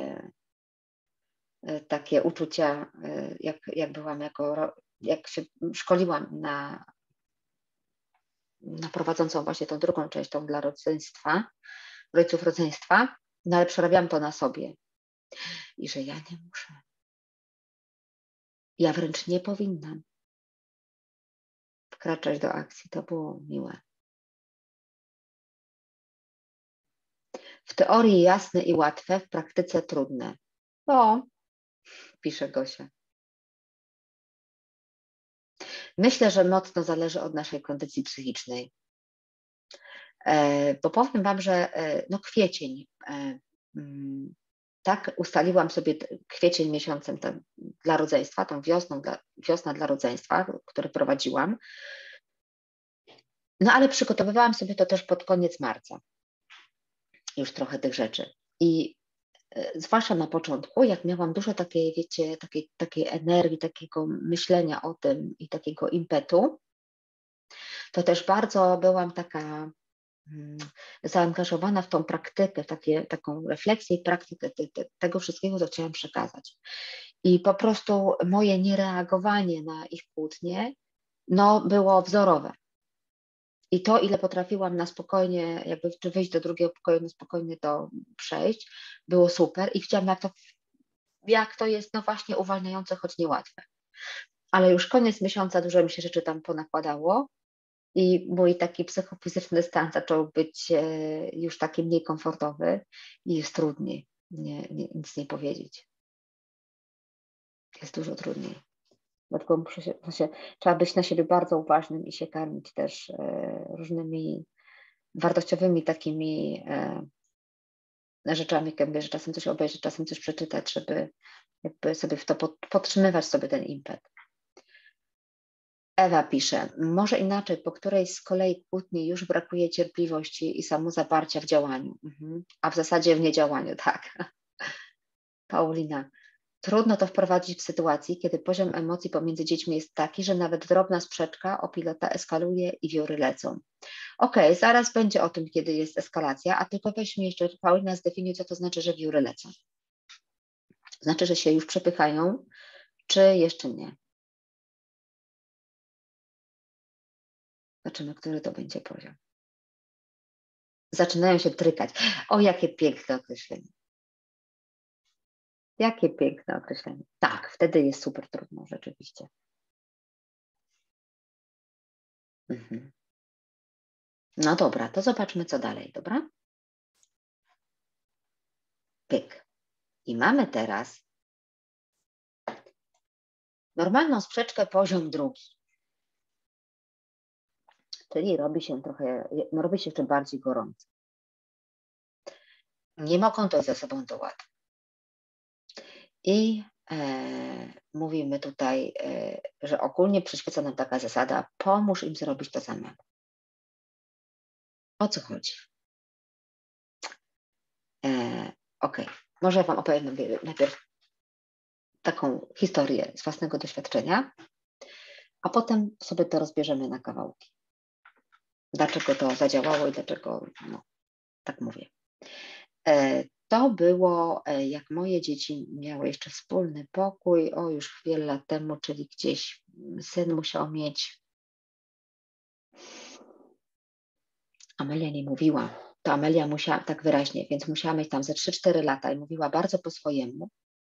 takie uczucia, jak byłam jak się szkoliłam na prowadzącą właśnie tą drugą część, tą dla rodziców rodzeństwa, no ale przerabiałam to na sobie. I że ja nie muszę. Ja wręcz nie powinnam wkraczać do akcji. To było miłe. W teorii jasne i łatwe, w praktyce trudne. O, pisze Gosia. Myślę, że mocno zależy od naszej kondycji psychicznej. Bo powiem Wam, że no kwiecień, tak, ustaliłam sobie kwiecień miesiącem dla rodzeństwa, tą wiosna dla rodzeństwa, który prowadziłam. No ale przygotowywałam sobie to też pod koniec marca. Już trochę tych rzeczy. I zwłaszcza na początku, jak miałam dużo takiej, wiecie, takiej energii, takiego myślenia o tym i takiego impetu, to też bardzo byłam taka zaangażowana w tą praktykę, taką refleksję i praktykę tego wszystkiego, co chciałam przekazać. I po prostu moje niereagowanie na ich kłótnie, no, było wzorowe. I to, ile potrafiłam na spokojnie, jakby czy wyjść do drugiego pokoju, na spokojnie to przejść, było super i widziałam, jak to jest, no właśnie, uwalniające, choć niełatwe. Ale już koniec miesiąca dużo mi się rzeczy tam ponakładało i mój taki psychofizyczny stan zaczął być już taki mniej komfortowy i jest trudniej nic nie powiedzieć. Jest dużo trudniej. Dlatego trzeba być na siebie bardzo uważnym i się karmić też różnymi wartościowymi takimi rzeczami, że czasem coś obejrzeć, czasem coś przeczytać, żeby jakby sobie w to podtrzymywać sobie ten impet. Ewa pisze, może inaczej, po której z kolei kłótni już brakuje cierpliwości i samozaparcia w działaniu, a w zasadzie w niedziałaniu, tak. Paulina, trudno to wprowadzić w sytuacji, kiedy poziom emocji pomiędzy dziećmi jest taki, że nawet drobna sprzeczka o pilota eskaluje i wiory lecą. Okej, zaraz będzie o tym, kiedy jest eskalacja, a tylko weź mi jeszcze, Paulina, zdefiniuj, co to znaczy, że wiory lecą. Znaczy, że się już przepychają, czy jeszcze nie? Zobaczymy, który to będzie poziom. Zaczynają się trykać. O, jakie piękne określenie. Jakie piękne określenie. Tak, wtedy jest super trudno, rzeczywiście. No dobra, to zobaczmy, co dalej, dobra? Pyk. I mamy teraz normalną sprzeczkę, poziom drugi. Czyli robi się jeszcze bardziej gorąco. Nie mogą dojść ze sobą do ładu. I mówimy tutaj, że ogólnie przyświeca nam taka zasada, pomóż im zrobić to samemu. O co chodzi? Okej, może Wam opowiem najpierw taką historię z własnego doświadczenia, a potem sobie to rozbierzemy na kawałki. Dlaczego to zadziałało i dlaczego tak mówię. To było, jak moje dzieci miały jeszcze wspólny pokój, już wiele lat temu, czyli gdzieś syn musiał mieć, Amelia nie mówiła, to Amelia musiała tak wyraźnie, więc musiała mieć tam ze 3-4 lata i mówiła bardzo po swojemu,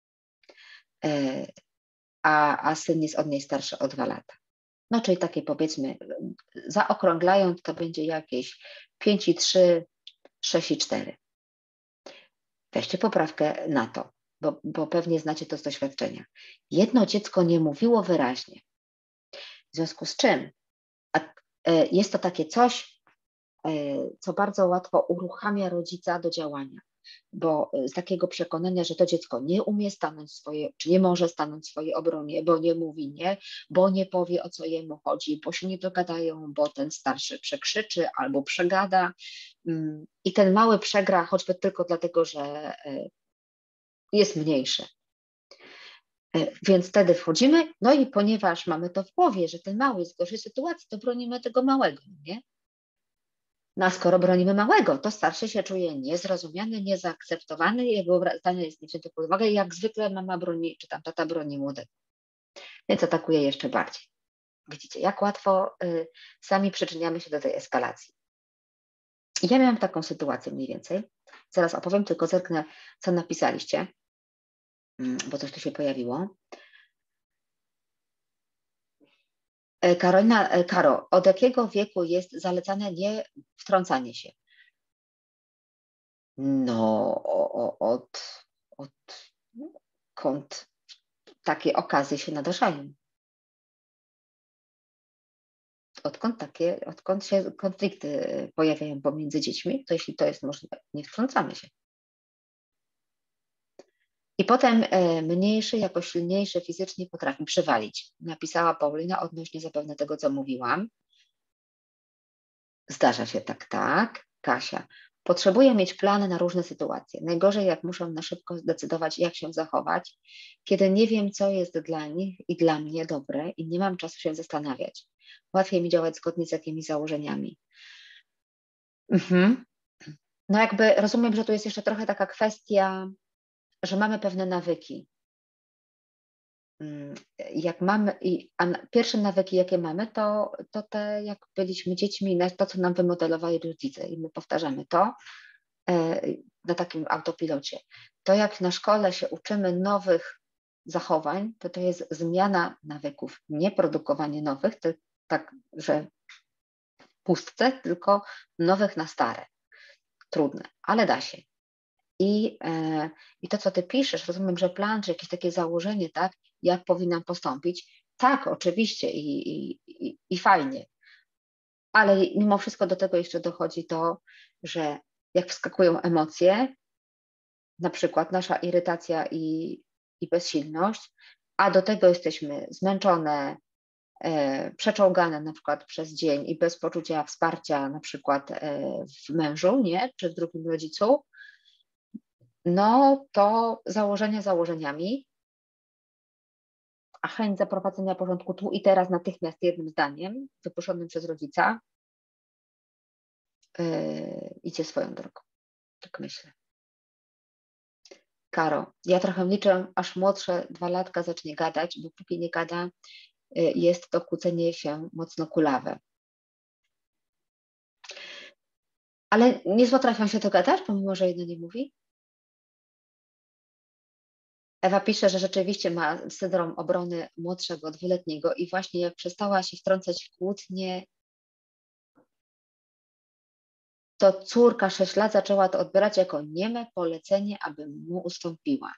a syn jest od niej starszy o 2 lata. No czyli takie powiedzmy, zaokrąglając, to będzie jakieś 5,3, 6,4. Weźcie poprawkę na to, bo pewnie znacie to z doświadczenia. Jedno dziecko nie mówiło wyraźnie, w związku z czym jest to takie coś, co bardzo łatwo uruchamia rodzica do działania, bo z takiego przekonania, że to dziecko nie umie stanąć czy nie może stanąć w swojej obronie, bo nie mówi nie, bo nie powie, o co jemu chodzi, bo się nie dogadają, bo ten starszy przekrzyczy albo przegada i ten mały przegra, choćby tylko dlatego, że jest mniejszy. Więc wtedy wchodzimy, no i ponieważ mamy to w głowie, że ten mały jest w gorszej sytuacji, to bronimy tego małego, nie? No a skoro bronimy małego, to starszy się czuje niezrozumiany, niezaakceptowany, jego zdanie jest niewzięte pod uwagę i jak zwykle mama broni, czy tam tata broni młodego. Więc atakuje jeszcze bardziej. Widzicie, jak łatwo sami przyczyniamy się do tej eskalacji. I ja miałam taką sytuację mniej więcej. Zaraz opowiem, tylko zerknę, co napisaliście, bo coś tu się pojawiło. Karo, od jakiego wieku jest zalecane nie wtrącanie się? No, odkąd takie okazje się nadarzają. Odkąd się konflikty pojawiają pomiędzy dziećmi, to jeśli to jest możliwe, nie wtrącamy się. I potem mniejszy jako silniejszy fizycznie potrafi przywalić. Napisała Paulina odnośnie zapewne tego, co mówiłam. Zdarza się tak. Kasia. Potrzebuję mieć plany na różne sytuacje. Najgorzej, jak muszę na szybko zdecydować, jak się zachować, kiedy nie wiem, co jest dla nich i dla mnie dobre i nie mam czasu się zastanawiać. Łatwiej mi działać zgodnie z jakimiś założeniami. No jakby rozumiem, że tu jest jeszcze trochę taka kwestia, że mamy pewne nawyki. Jak mamy, pierwsze nawyki, jakie mamy, to te, jak byliśmy dziećmi, to, co nam wymodelowali rodzice i my powtarzamy to na takim autopilocie. To, jak na szkole się uczymy nowych zachowań, to jest zmiana nawyków, nie produkowanie nowych, tak, że pustce, tylko nowych na stare. Trudne, ale da się. I to, co ty piszesz, rozumiem, że plan, czy jakieś takie założenie, tak, jak powinnam postąpić, tak, oczywiście i fajnie, ale mimo wszystko do tego jeszcze dochodzi to, że jak wskakują emocje, na przykład nasza irytacja i bezsilność, a do tego jesteśmy zmęczone, przeczołgane na przykład przez dzień i bez poczucia wsparcia na przykład w mężu, nie, czy w drugim rodzicu, no to założenia założeniami, a chęć zaprowadzenia porządku tu i teraz natychmiast jednym zdaniem, wypuszczonym przez rodzica, idzie swoją drogą. Tak myślę. Karo, ja trochę liczę, aż młodsze 2 latka zacznie gadać, bo póki nie gada, jest to kłócenie się mocno kulawe. Ale nie potrafią się dogadać, pomimo że jedno nie mówi? Ewa pisze, że rzeczywiście ma syndrom obrony młodszego, 2-letniego i właśnie jak przestała się wtrącać w kłótnie, to córka 6 lat zaczęła to odbierać jako nieme polecenie, aby mu ustąpiła.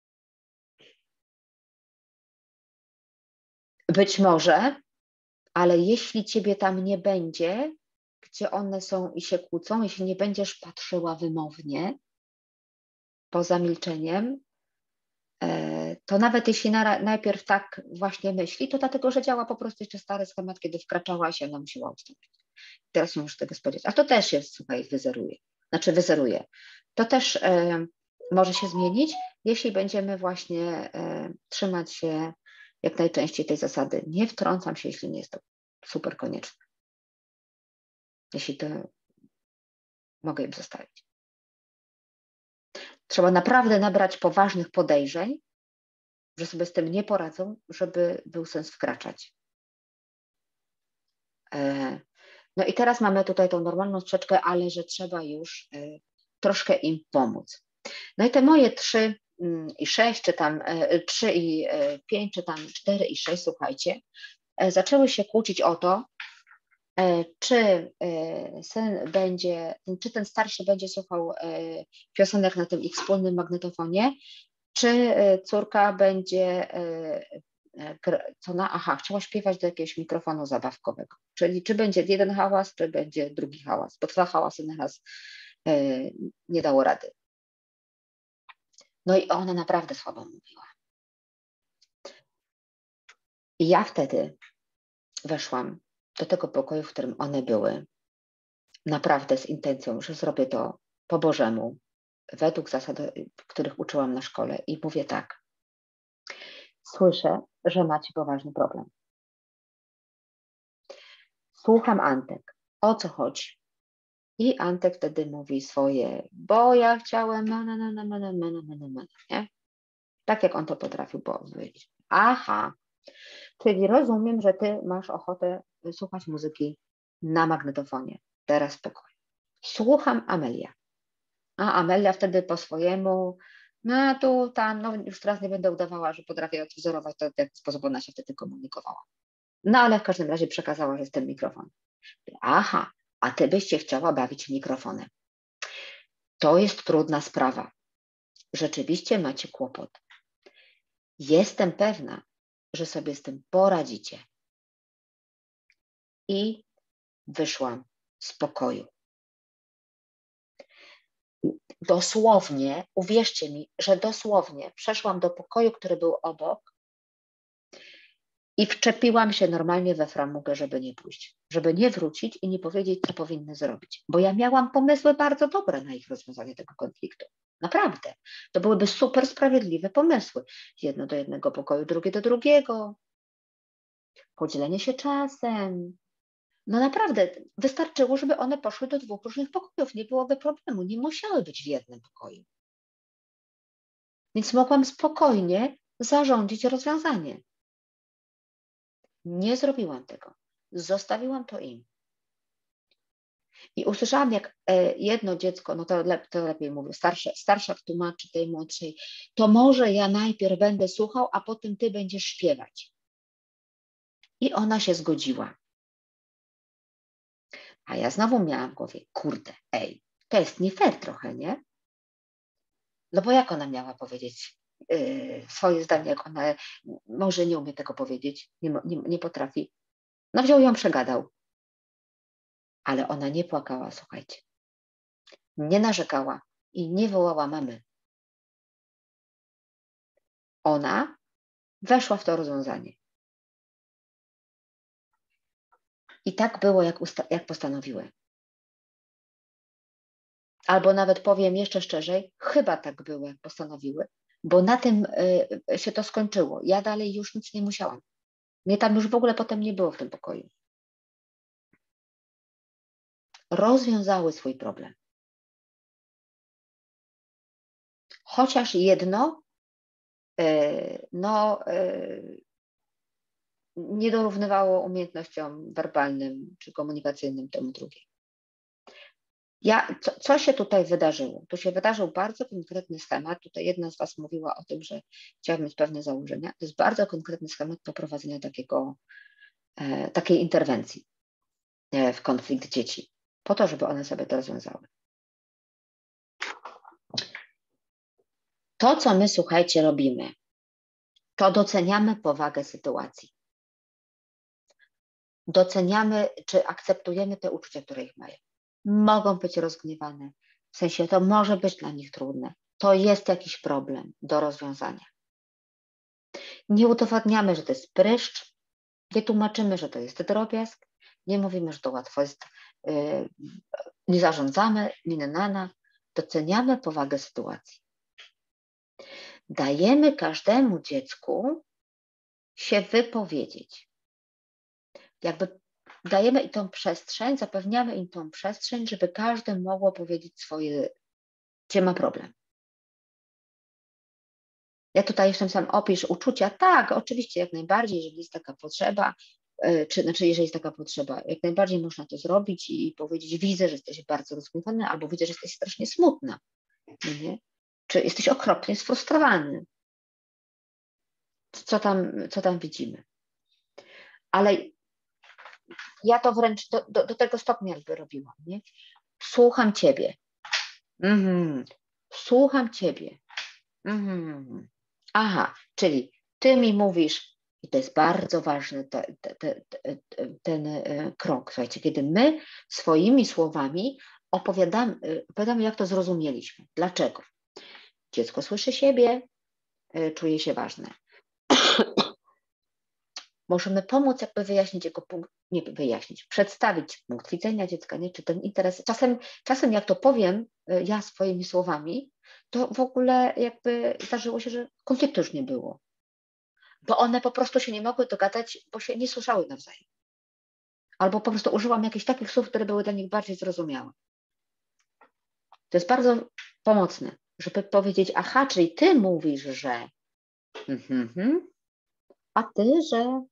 Być może, ale jeśli ciebie tam nie będzie, gdzie one są i się kłócą, jeśli nie będziesz patrzyła wymownie, poza milczeniem, to nawet jeśli najpierw tak właśnie myśli, to dlatego, że działa po prostu jeszcze stary schemat, kiedy wkraczała się, ona musiała ustąpić. Teraz nie muszę tego spodziewać. A to też jest, słuchaj, wyzeruje. To też może się zmienić, jeśli będziemy właśnie trzymać się jak najczęściej tej zasady. Nie wtrącam się, jeśli nie jest to super konieczne. Jeśli to mogę im zostawić. Trzeba naprawdę nabrać poważnych podejrzeń, że sobie z tym nie poradzą, żeby był sens wkraczać. No i teraz mamy tutaj tą normalną sprzeczkę, ale że trzeba już troszkę im pomóc. No i te moje 3 i 6, czy tam 3 i 5, czy tam 4 i 6, słuchajcie, zaczęły się kłócić o to, czy syn będzie, czy ten starszy będzie słuchał piosenek na tym ich wspólnym magnetofonie, czy córka będzie, chciała śpiewać do jakiegoś mikrofonu zabawkowego, czyli czy będzie jeden hałas, czy będzie drugi hałas, bo 2 hałasy naraz nie dało rady. No i ona naprawdę słabo mówiła. I ja wtedy weszłam do tego pokoju, w którym one były, naprawdę z intencją, że zrobię to po Bożemu, według zasad, których uczyłam na szkole, i mówię tak: słyszę, że macie poważny problem. Słucham Antek, o co chodzi? I Antek wtedy mówi swoje, bo ja chciałem, nie? Tak jak on to potrafił powiedzieć. Aha, czyli rozumiem, że ty masz ochotę słuchać muzyki na magnetofonie. Teraz spokojnie. Słucham Amelia. A Amelia wtedy po swojemu, no tu, tam, no już teraz nie będę udawała, że potrafię odwzorować to, w jaki sposób ona się wtedy komunikowała. No ale w każdym razie przekazała, że jest ten mikrofon. Aha, a ty byś się chciała bawić mikrofonem. To jest trudna sprawa. Rzeczywiście macie kłopot. Jestem pewna, że sobie z tym poradzicie. I wyszłam z pokoju. Dosłownie, uwierzcie mi, że dosłownie przeszłam do pokoju, który był obok, i wczepiłam się normalnie we framugę, żeby nie pójść, żeby nie wrócić i nie powiedzieć, co powinny zrobić. Bo ja miałam pomysły bardzo dobre na ich rozwiązanie tego konfliktu. Naprawdę. To byłyby super sprawiedliwe pomysły. Jedno do jednego pokoju, drugie do drugiego. Podzielenie się czasem. No naprawdę, wystarczyło, żeby one poszły do 2 różnych pokojów. Nie byłoby problemu. Nie musiały być w jednym pokoju. Więc mogłam spokojnie zarządzić rozwiązanie. Nie zrobiłam tego. Zostawiłam to im. I usłyszałam, jak jedno dziecko, no to lepiej mówię, starsza tłumaczy tej młodszej, to może ja najpierw będę słuchał, a potem ty będziesz śpiewać. I ona się zgodziła. A ja znowu miałam w głowie, kurde, to jest nie fair trochę, nie? No bo jak ona miała powiedzieć swoje zdanie, jak ona może nie umie tego powiedzieć, nie potrafi. No wziął ją, przegadał. Ale ona nie płakała, słuchajcie. Nie narzekała i nie wołała mamy. Ona weszła w to rozwiązanie. I tak było, jak postanowiły. Albo nawet powiem jeszcze szczerzej, chyba tak było, jak postanowiły, bo na tym się to skończyło. Ja dalej już nic nie musiałam. Mnie tam już w ogóle potem nie było w tym pokoju. Rozwiązały swój problem. Chociaż jedno nie dorównywało umiejętnościom werbalnym czy komunikacyjnym temu drugiej. Co się tutaj wydarzyło? Tu się wydarzył bardzo konkretny schemat. Tutaj jedna z Was mówiła o tym, że chciała mieć pewne założenia. To jest bardzo konkretny schemat poprowadzenia takiej interwencji w konflikt dzieci, po to, żeby one sobie to rozwiązały. To, co my, słuchajcie, robimy, to doceniamy powagę sytuacji. Doceniamy, czy akceptujemy te uczucia, które ich mają. Mogą być rozgniewane, w sensie to może być dla nich trudne. To jest jakiś problem do rozwiązania. Nie udowadniamy, że to jest pryszcz, nie tłumaczymy, że to jest drobiazg, nie mówimy, że to łatwo jest, nie zarządzamy, doceniamy powagę sytuacji. Dajemy każdemu dziecku się wypowiedzieć. Jakby dajemy im tą przestrzeń, zapewniamy im tą przestrzeń, żeby każdy mogło powiedzieć swoje, gdzie ma problem. Ja tutaj jeszcze sam opisz uczucia. Tak, oczywiście, jak najbardziej, jeżeli jest taka potrzeba, znaczy jeżeli jest taka potrzeba, jak najbardziej można to zrobić i powiedzieć, widzę, że jesteś bardzo rozgniewany, albo widzę, że jesteś strasznie smutna, nie? Czy jesteś okropnie sfrustrowany. Co tam widzimy? Ale ja to wręcz do tego stopnia jakby robiłam, nie? Słucham ciebie. Mhm. Słucham ciebie. Mhm. Aha, czyli ty mi mówisz, i to jest bardzo ważny ten krok, słuchajcie, kiedy my swoimi słowami opowiadamy, jak to zrozumieliśmy. Dlaczego? Dziecko słyszy siebie, czuje się ważne. Możemy pomóc jakby wyjaśnić jego punkt, nie wyjaśnić, przedstawić punkt widzenia dziecka, nie? Czy ten interes. Czasem jak to powiem ja swoimi słowami, to w ogóle jakby zdarzyło się, że konfliktu już nie było. Bo one po prostu się nie mogły dogadać, bo się nie słyszały nawzajem. Albo po prostu użyłam jakichś takich słów, które były dla nich bardziej zrozumiałe. To jest bardzo pomocne, żeby powiedzieć, aha, czyli ty mówisz, że a ty, że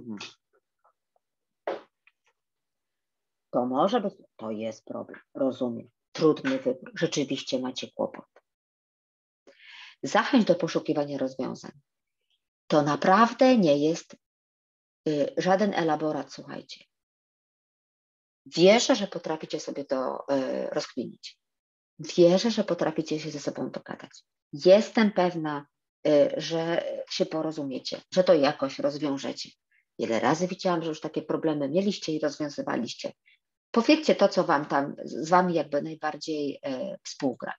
to może być, to jest problem, rozumiem, trudny wybór, rzeczywiście macie kłopot. Zachęć do poszukiwania rozwiązań. To naprawdę nie jest żaden elaborat, słuchajcie. Wierzę, że potraficie sobie to rozkminić. Wierzę, że potraficie się ze sobą dogadać. Jestem pewna, że się porozumiecie, że to jakoś rozwiążecie. Wiele razy widziałam, że już takie problemy mieliście i rozwiązywaliście. Powiedzcie to, co wam tam z wami jakby najbardziej współgra.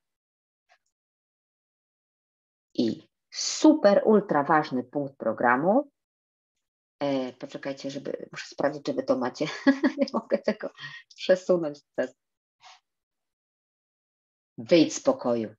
I super, ultra ważny punkt programu. Poczekajcie, muszę sprawdzić, czy wy to macie. Nie mogę tego przesunąć teraz. Wyjdź z pokoju.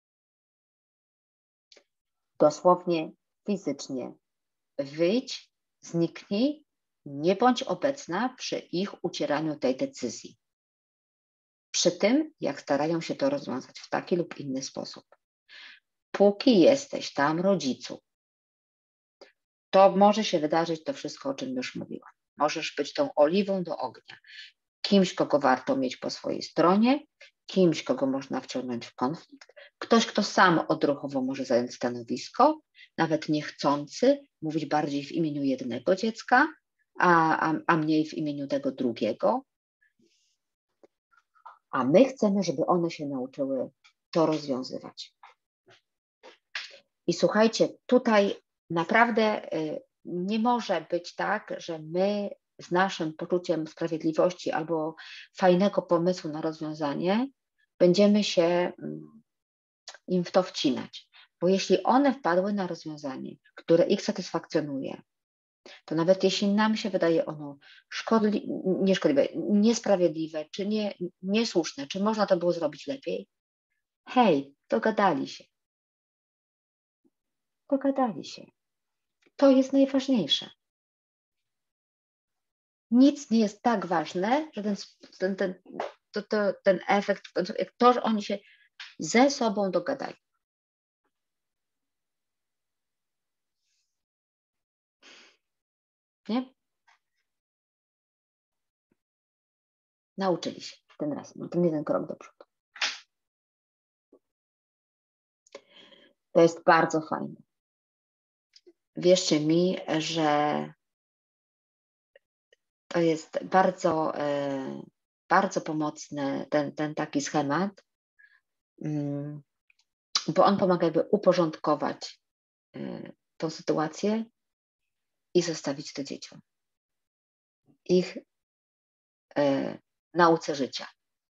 Dosłownie fizycznie. Wyjdź, zniknij, nie bądź obecna przy ich ucieraniu tej decyzji. Przy tym, jak starają się to rozwiązać w taki lub inny sposób. Póki jesteś tam rodzicu, to może się wydarzyć to wszystko, o czym już mówiłam. Możesz być tą oliwą do ognia. Kimś, kogo warto mieć po swojej stronie, kimś, kogo można wciągnąć w konflikt, ktoś, kto sam odruchowo może zająć stanowisko, nawet niechcący, mówić bardziej w imieniu jednego dziecka, a mniej w imieniu tego drugiego. A my chcemy, żeby one się nauczyły to rozwiązywać. I słuchajcie, tutaj naprawdę nie może być tak, że my z naszym poczuciem sprawiedliwości albo fajnego pomysłu na rozwiązanie będziemy się im w to wcinać. Bo jeśli one wpadły na rozwiązanie, które ich satysfakcjonuje, to nawet jeśli nam się wydaje ono nieszkodliwe, niesprawiedliwe, czy niesłuszne, czy można to było zrobić lepiej, hej, dogadali się. Dogadali się. To jest najważniejsze. Nic nie jest tak ważne, że ten efekt, to, że oni się ze sobą dogadali. Nie? Nauczyli się ten raz, ten jeden krok do przodu. To jest bardzo fajne. Wierzcie mi, że to jest bardzo, bardzo pomocny ten taki schemat, bo on pomaga jakby uporządkować tą sytuację i zostawić to dzieciom. Ich nauce życia.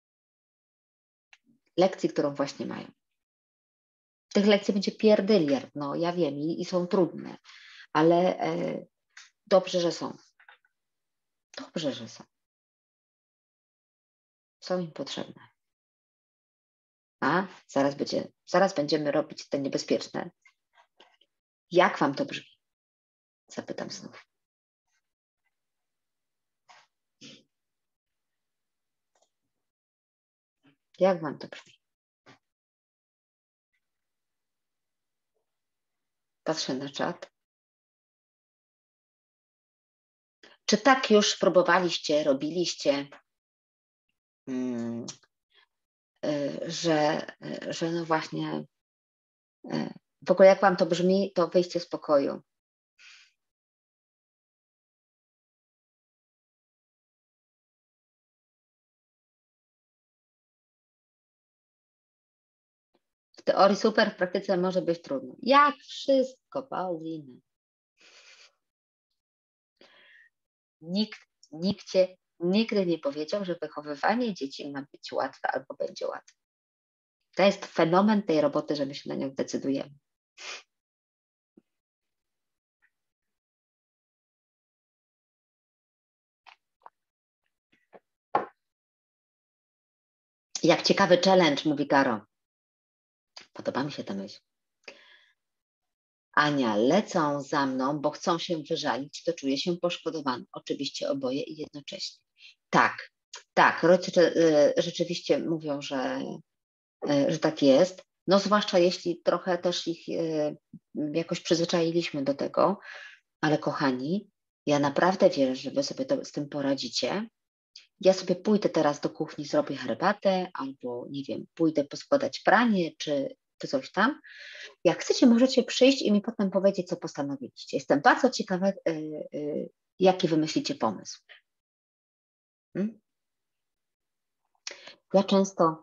Lekcji, którą właśnie mają. Tych lekcji będzie pierdyliard, no ja wiem i są trudne, ale dobrze, że są. Dobrze, że są. Są im potrzebne. A zaraz będziemy robić te niebezpieczne. Jak wam to brzmi? Zapytam znów. Jak wam to brzmi? Patrzę na czat. Czy tak już próbowaliście, robiliście, że no właśnie, w ogóle jak Wam to brzmi, to wyjście z pokoju. W teorii super, w praktyce może być trudno. Jak wszystko, Paulina. Nikt Cię nigdy nie powiedział, że wychowywanie dzieci ma być łatwe albo będzie łatwe. To jest fenomen tej roboty, że my się na nią decydujemy. Jak ciekawy challenge, mówi Karo. Podoba mi się ta myśl. Ania, lecą za mną, bo chcą się wyżalić, to czuję się poszkodowany. Oczywiście oboje i jednocześnie. Tak, tak, rodzice rzeczywiście mówią, że tak jest. No zwłaszcza jeśli trochę też ich jakoś przyzwyczailiśmy do tego, ale kochani, ja naprawdę wierzę, że wy sobie z tym poradzicie. Ja sobie pójdę teraz do kuchni, zrobię herbatę albo nie wiem, pójdę poskładać pranie czy coś tam. Jak chcecie, możecie przyjść i mi potem powiedzieć, co postanowiliście. Jestem bardzo ciekawa, jaki wymyślicie pomysł. Ja często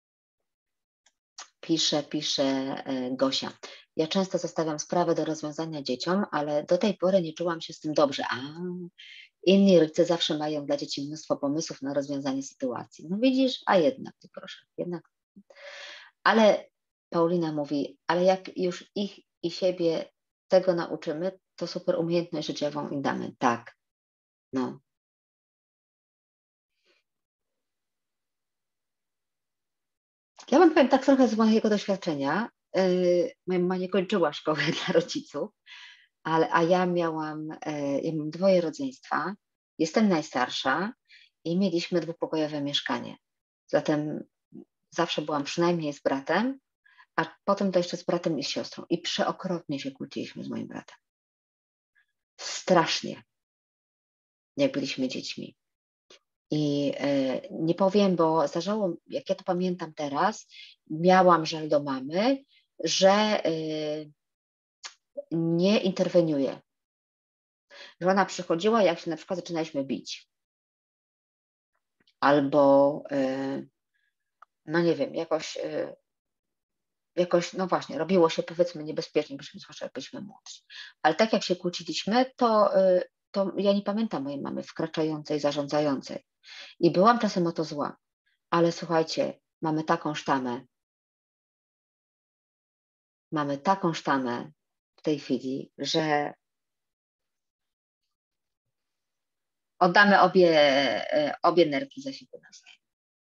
pisze Gosia. Ja często zostawiam sprawę do rozwiązania dzieciom, ale do tej pory nie czułam się z tym dobrze. Inni rodzice zawsze mają dla dzieci mnóstwo pomysłów na rozwiązanie sytuacji. No widzisz, a jednak, ty proszę, jednak. Ale Paulina mówi, ale jak już ich i siebie tego nauczymy, to super umiejętność życiową im damy. Tak, no. Ja wam powiem tak trochę z mojego doświadczenia. Moja mama nie kończyła szkoły dla rodziców, a ja mam dwoje rodzeństwa, jestem najstarsza i mieliśmy dwupokojowe mieszkanie. Zatem zawsze byłam przynajmniej z bratem, a potem to jeszcze z bratem i z siostrą. I przeokropnie się kłóciliśmy z moim bratem. Strasznie, jak byliśmy dziećmi. I nie powiem, bo zdarzało, jak ja to pamiętam teraz, miałam żal do mamy, że nie interweniuje. Że ona przychodziła, jak się na przykład zaczynaliśmy bić. Albo, no nie wiem, jakoś, no właśnie, robiło się powiedzmy niebezpiecznie, zwłaszcza jak byliśmy młodsi. Ale tak jak się kłóciliśmy, to ja nie pamiętam mojej mamy wkraczającej, zarządzającej. I byłam czasem o to zła. Ale słuchajcie, mamy taką sztamę w tej chwili, że oddamy obie nerki za siebie nawzajem.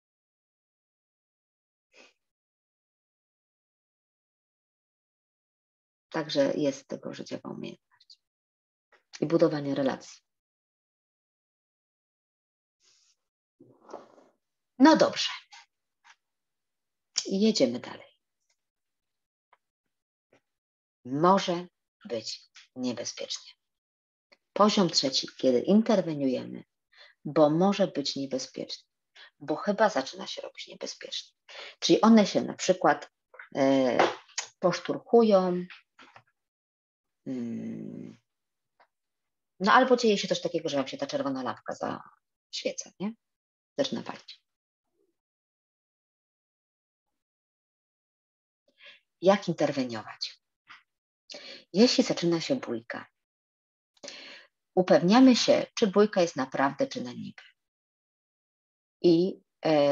Także jest tego życiowa umiejętność i budowanie relacji. No dobrze. Jedziemy dalej. Może być niebezpiecznie. Poziom trzeci, kiedy interweniujemy, bo może być niebezpiecznie, bo chyba zaczyna się robić niebezpiecznie. Czyli one się na przykład poszturchują, no albo dzieje się coś takiego, że wam się ta czerwona lampka zaświeca, nie? Zaczyna palić. Jak interweniować? Jeśli zaczyna się bójka, upewniamy się, czy bójka jest naprawdę, czy na niby. I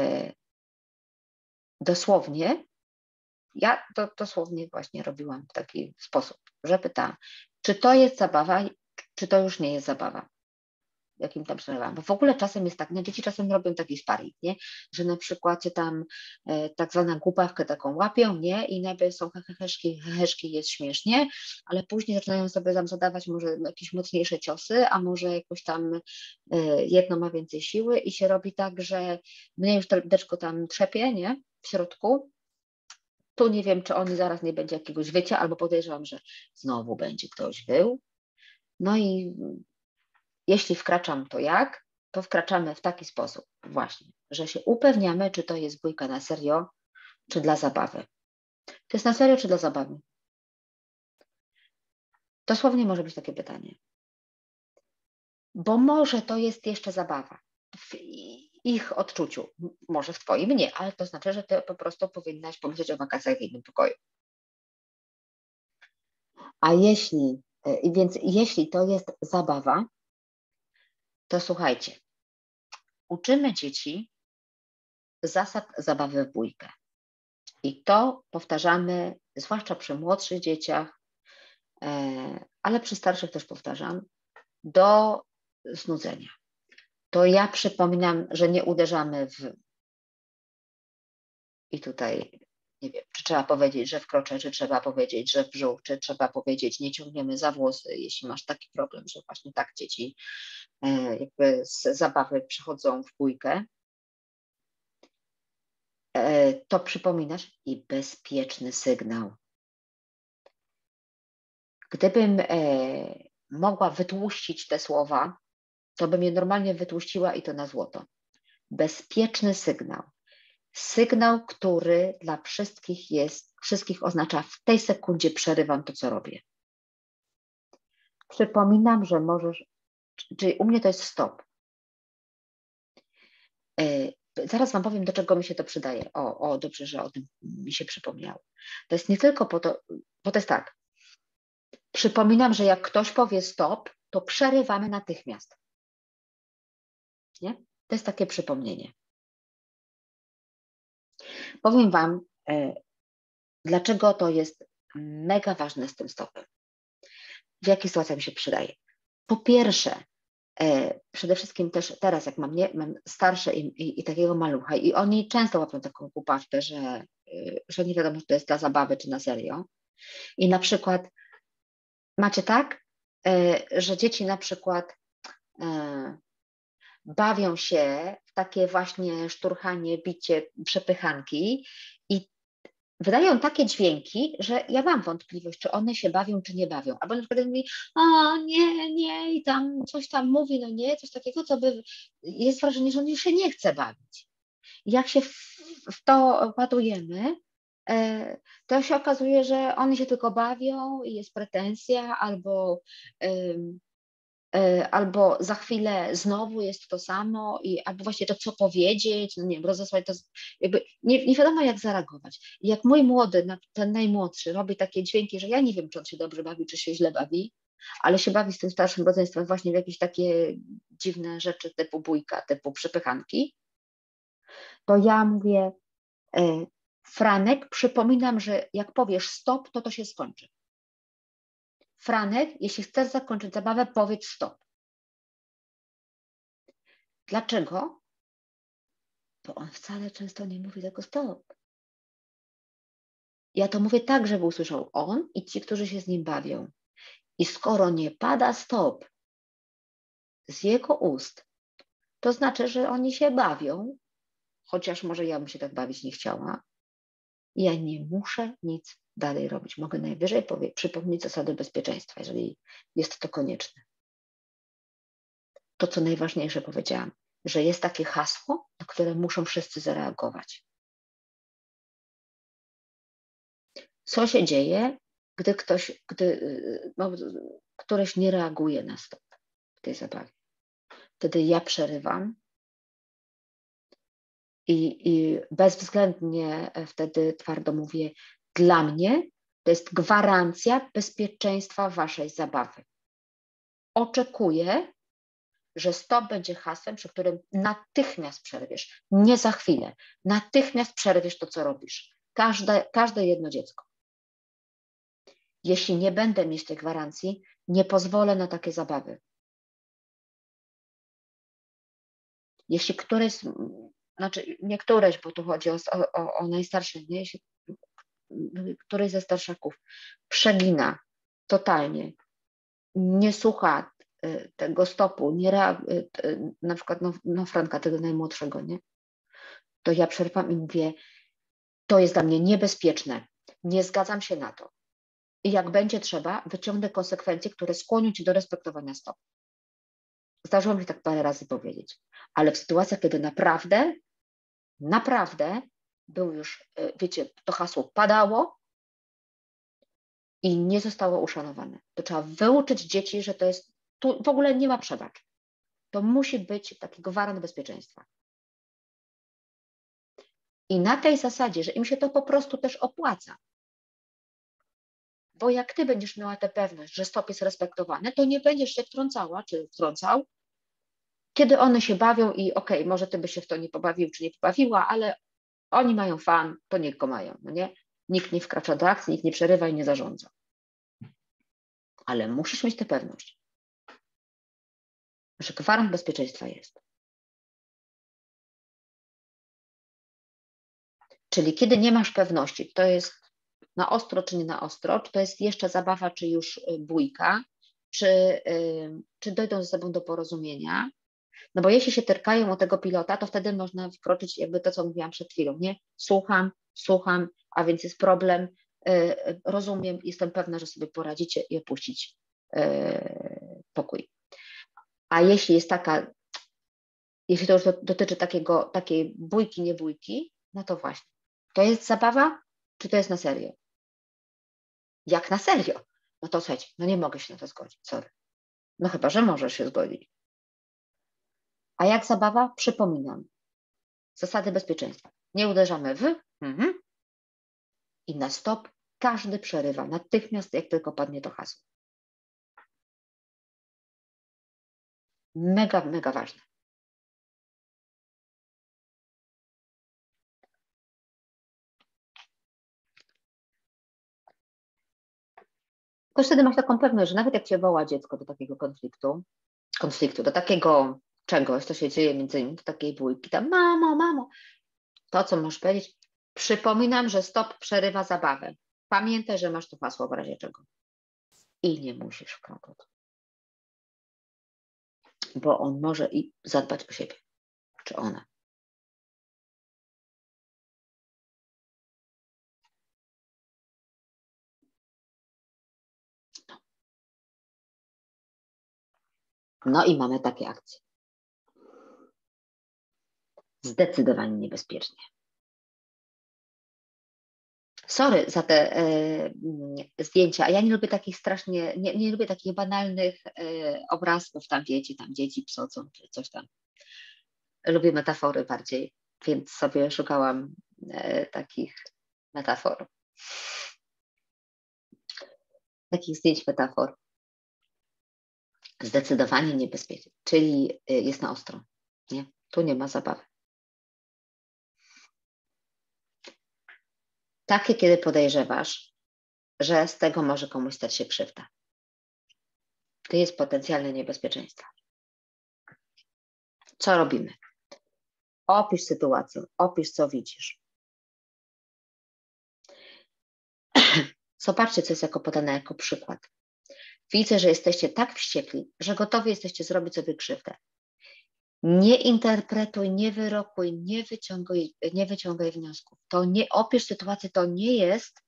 dosłownie, ja to dosłownie właśnie robiłam w taki sposób, że pytałam, czy to jest zabawa, czy to już nie jest zabawa. Jakim tam przerywam. Bo w ogóle czasem jest tak, no dzieci czasem robią taki sparring, nie? Że na przykład tam tak zwaną głupawkę taką łapią, nie? I nagle są heheszki, jest śmiesznie, ale później zaczynają sobie tam zadawać może jakieś mocniejsze ciosy, a może jakoś tam jedno ma więcej siły i się robi tak, że mnie już deczko tam trzepie, nie? W środku. tu nie wiem, czy on zaraz nie będzie jakiegoś wycia, albo podejrzewam, że znowu będzie ktoś był. No i jeśli wkraczam, to jak? To wkraczamy w taki sposób właśnie, że się upewniamy, czy to jest bójka na serio, czy dla zabawy. To jest na serio, czy dla zabawy? Dosłownie może być takie pytanie. Bo może to jest jeszcze zabawa w ich odczuciu, może w twoim nie, ale to znaczy, że ty po prostu powinnaś pomyśleć o wakacjach w innym pokoju. A jeśli to jest zabawa, to słuchajcie, uczymy dzieci zasad zabawy w bójkę. I to powtarzamy, zwłaszcza przy młodszych dzieciach, ale przy starszych też powtarzam, do znudzenia. To ja przypominam, że nie uderzamy i tutaj nie wiem, czy trzeba powiedzieć, że w krocze, czy trzeba powiedzieć, że w brzuch, czy trzeba powiedzieć, nie ciągniemy za włosy, jeśli masz taki problem, że właśnie tak dzieci jakby z zabawy przychodzą w bójkę, to przypominasz i bezpieczny sygnał. Gdybym mogła wytłuścić te słowa, to bym je normalnie wytłuściła i to na złoto. Bezpieczny sygnał. Sygnał, który dla wszystkich oznacza w tej sekundzie przerywam to, co robię. Przypominam, że możesz, czyli u mnie to jest stop. Zaraz Wam powiem, do czego mi się to przydaje. Dobrze, że o tym mi się przypomniało. To jest nie tylko po to, bo to jest tak. Przypominam, że jak ktoś powie stop, to przerywamy natychmiast. Nie? To jest takie przypomnienie. Powiem Wam, dlaczego to jest mega ważne z tym stopem. W jakich sytuacjach mi się przydaje? Po pierwsze, przede wszystkim też teraz, jak mam starsze i takiego malucha i oni często łapią taką głupawkę, że nie wiadomo, czy to jest dla zabawy, czy na serio. I na przykład macie tak, że dzieci na przykład bawią się w takie właśnie szturchanie, bicie, przepychanki i wydają takie dźwięki, że ja mam wątpliwość, czy one się bawią, czy nie bawią. Albo na przykład mówi, o nie, i tam coś tam mówi, no nie, coś takiego, co by, jest wrażenie, że on już się nie chce bawić. I jak się w to ładujemy, to się okazuje, że oni się tylko bawią i jest pretensja, albo za chwilę znowu jest to samo, albo właśnie to co powiedzieć, no nie wiem, rozesłać to, jakby nie wiadomo jak zareagować. I jak mój młody, ten najmłodszy robi takie dźwięki, że ja nie wiem, czy on się dobrze bawi, czy się źle bawi, ale się bawi z tym starszym rodzeństwem właśnie w jakieś takie dziwne rzeczy typu bójka, typu przepychanki, to ja mówię, Franek, przypominam, że jak powiesz stop, to się skończy. Franek, jeśli chcesz zakończyć zabawę, powiedz stop. Dlaczego? Bo on wcale często nie mówi tego stop. Ja to mówię tak, żeby usłyszał on i ci, którzy się z nim bawią. I skoro nie pada stop z jego ust, to znaczy, że oni się bawią, chociaż może ja bym się tak bawić nie chciała. Ja nie muszę nic dalej robić. Mogę najwyżej przypomnieć zasady bezpieczeństwa, jeżeli jest to konieczne. To, co najważniejsze powiedziałam, że jest takie hasło, na które muszą wszyscy zareagować. Co się dzieje, gdy któryś nie reaguje na stop w tej zabawie? Wtedy ja przerywam i bezwzględnie wtedy twardo mówię, dla mnie to jest gwarancja bezpieczeństwa waszej zabawy. Oczekuję, że stop będzie hasłem, przy którym natychmiast przerwiesz, nie za chwilę, natychmiast przerwiesz to, co robisz. Każde jedno dziecko. Jeśli nie będę mieć tej gwarancji, nie pozwolę na takie zabawy. Jeśli nie któreś, bo tu chodzi o najstarszych, nie? Jeśli któryś ze starszaków przegina totalnie, nie słucha tego stopu, nie reaguje, na przykład Franka, tego najmłodszego, nie? To ja przerwam i mówię, To jest dla mnie niebezpieczne. Nie zgadzam się na to. I jak będzie trzeba, wyciągnę konsekwencje, które skłonią cię do respektowania stop. Zdarzyło mi się tak parę razy powiedzieć. Ale w sytuacjach, kiedy naprawdę był już, wiecie, to hasło padało i nie zostało uszanowane. To trzeba wyuczyć dzieci, że to jest, tu w ogóle nie ma przebacz. To musi być taki gwarant bezpieczeństwa. I na tej zasadzie, że im się to po prostu też opłaca. Bo jak ty będziesz miała tę pewność, że stop jest respektowany, to nie będziesz się wtrącała czy wtrącał, kiedy one się bawią i okej, może ty byś się w to nie pobawił czy nie pobawiła, ale oni mają fan, to niech go mają, no nie? Nikt nie wkracza do akcji, nikt nie przerywa i nie zarządza. Ale musisz mieć tę pewność, że gwarant bezpieczeństwa jest. Czyli kiedy nie masz pewności, to jest na ostro czy nie na ostro, czy to jest jeszcze zabawa, czy już bójka, czy dojdą ze sobą do porozumienia. No bo jeśli się terkają o tego pilota, to wtedy można wkroczyć jakby to, co mówiłam przed chwilą, nie? Słucham, a więc jest problem, rozumiem, jestem pewna, że sobie poradzicie i opuścić pokój. A jeśli jest jeśli to już dotyczy takiej bójki, nie bójki, no to właśnie. To jest zabawa, czy to jest na serio? Jak na serio? No to słuchajcie, no nie mogę się na to zgodzić, sorry. No chyba, że możesz się zgodzić. A jak zabawa? Przypominam. Zasady bezpieczeństwa. Nie uderzamy i na stop każdy przerywa natychmiast, jak tylko padnie to hasło. Mega, mega ważne. Tylko wtedy masz taką pewność, że nawet jak cię woła dziecko do takiego konfliktu, do takiego czegoś, co się dzieje między nimi, do takiej bójki, tam mamo, to co możesz powiedzieć, przypominam, że stop przerywa zabawę. Pamiętaj, że masz to hasło w razie czego. I nie musisz wkradać. Bo on może i zadbać o siebie, czy ona. No i mamy takie akcje. Zdecydowanie niebezpiecznie. Sorry za te zdjęcia. Ja nie lubię takich strasznie, nie lubię takich banalnych obrazków, tam wiecie, tam dzieci psocą, czy coś tam. Lubię metafory bardziej, więc sobie szukałam takich metafor. Takich zdjęć metafor. Zdecydowanie niebezpiecznie, czyli jest na ostro. Nie? Tu nie ma zabawy. Takie, kiedy podejrzewasz, że z tego może komuś stać się krzywda. To jest potencjalne niebezpieczeństwo. Co robimy? Opisz sytuację, opisz, co widzisz. Zobaczcie, co jest podane jako przykład. Widzę, że jesteście tak wściekli, że gotowi jesteście zrobić sobie krzywdę. Nie interpretuj, nie wyrokuj, nie wyciągaj wniosków. To nie opisz sytuacji, to nie jest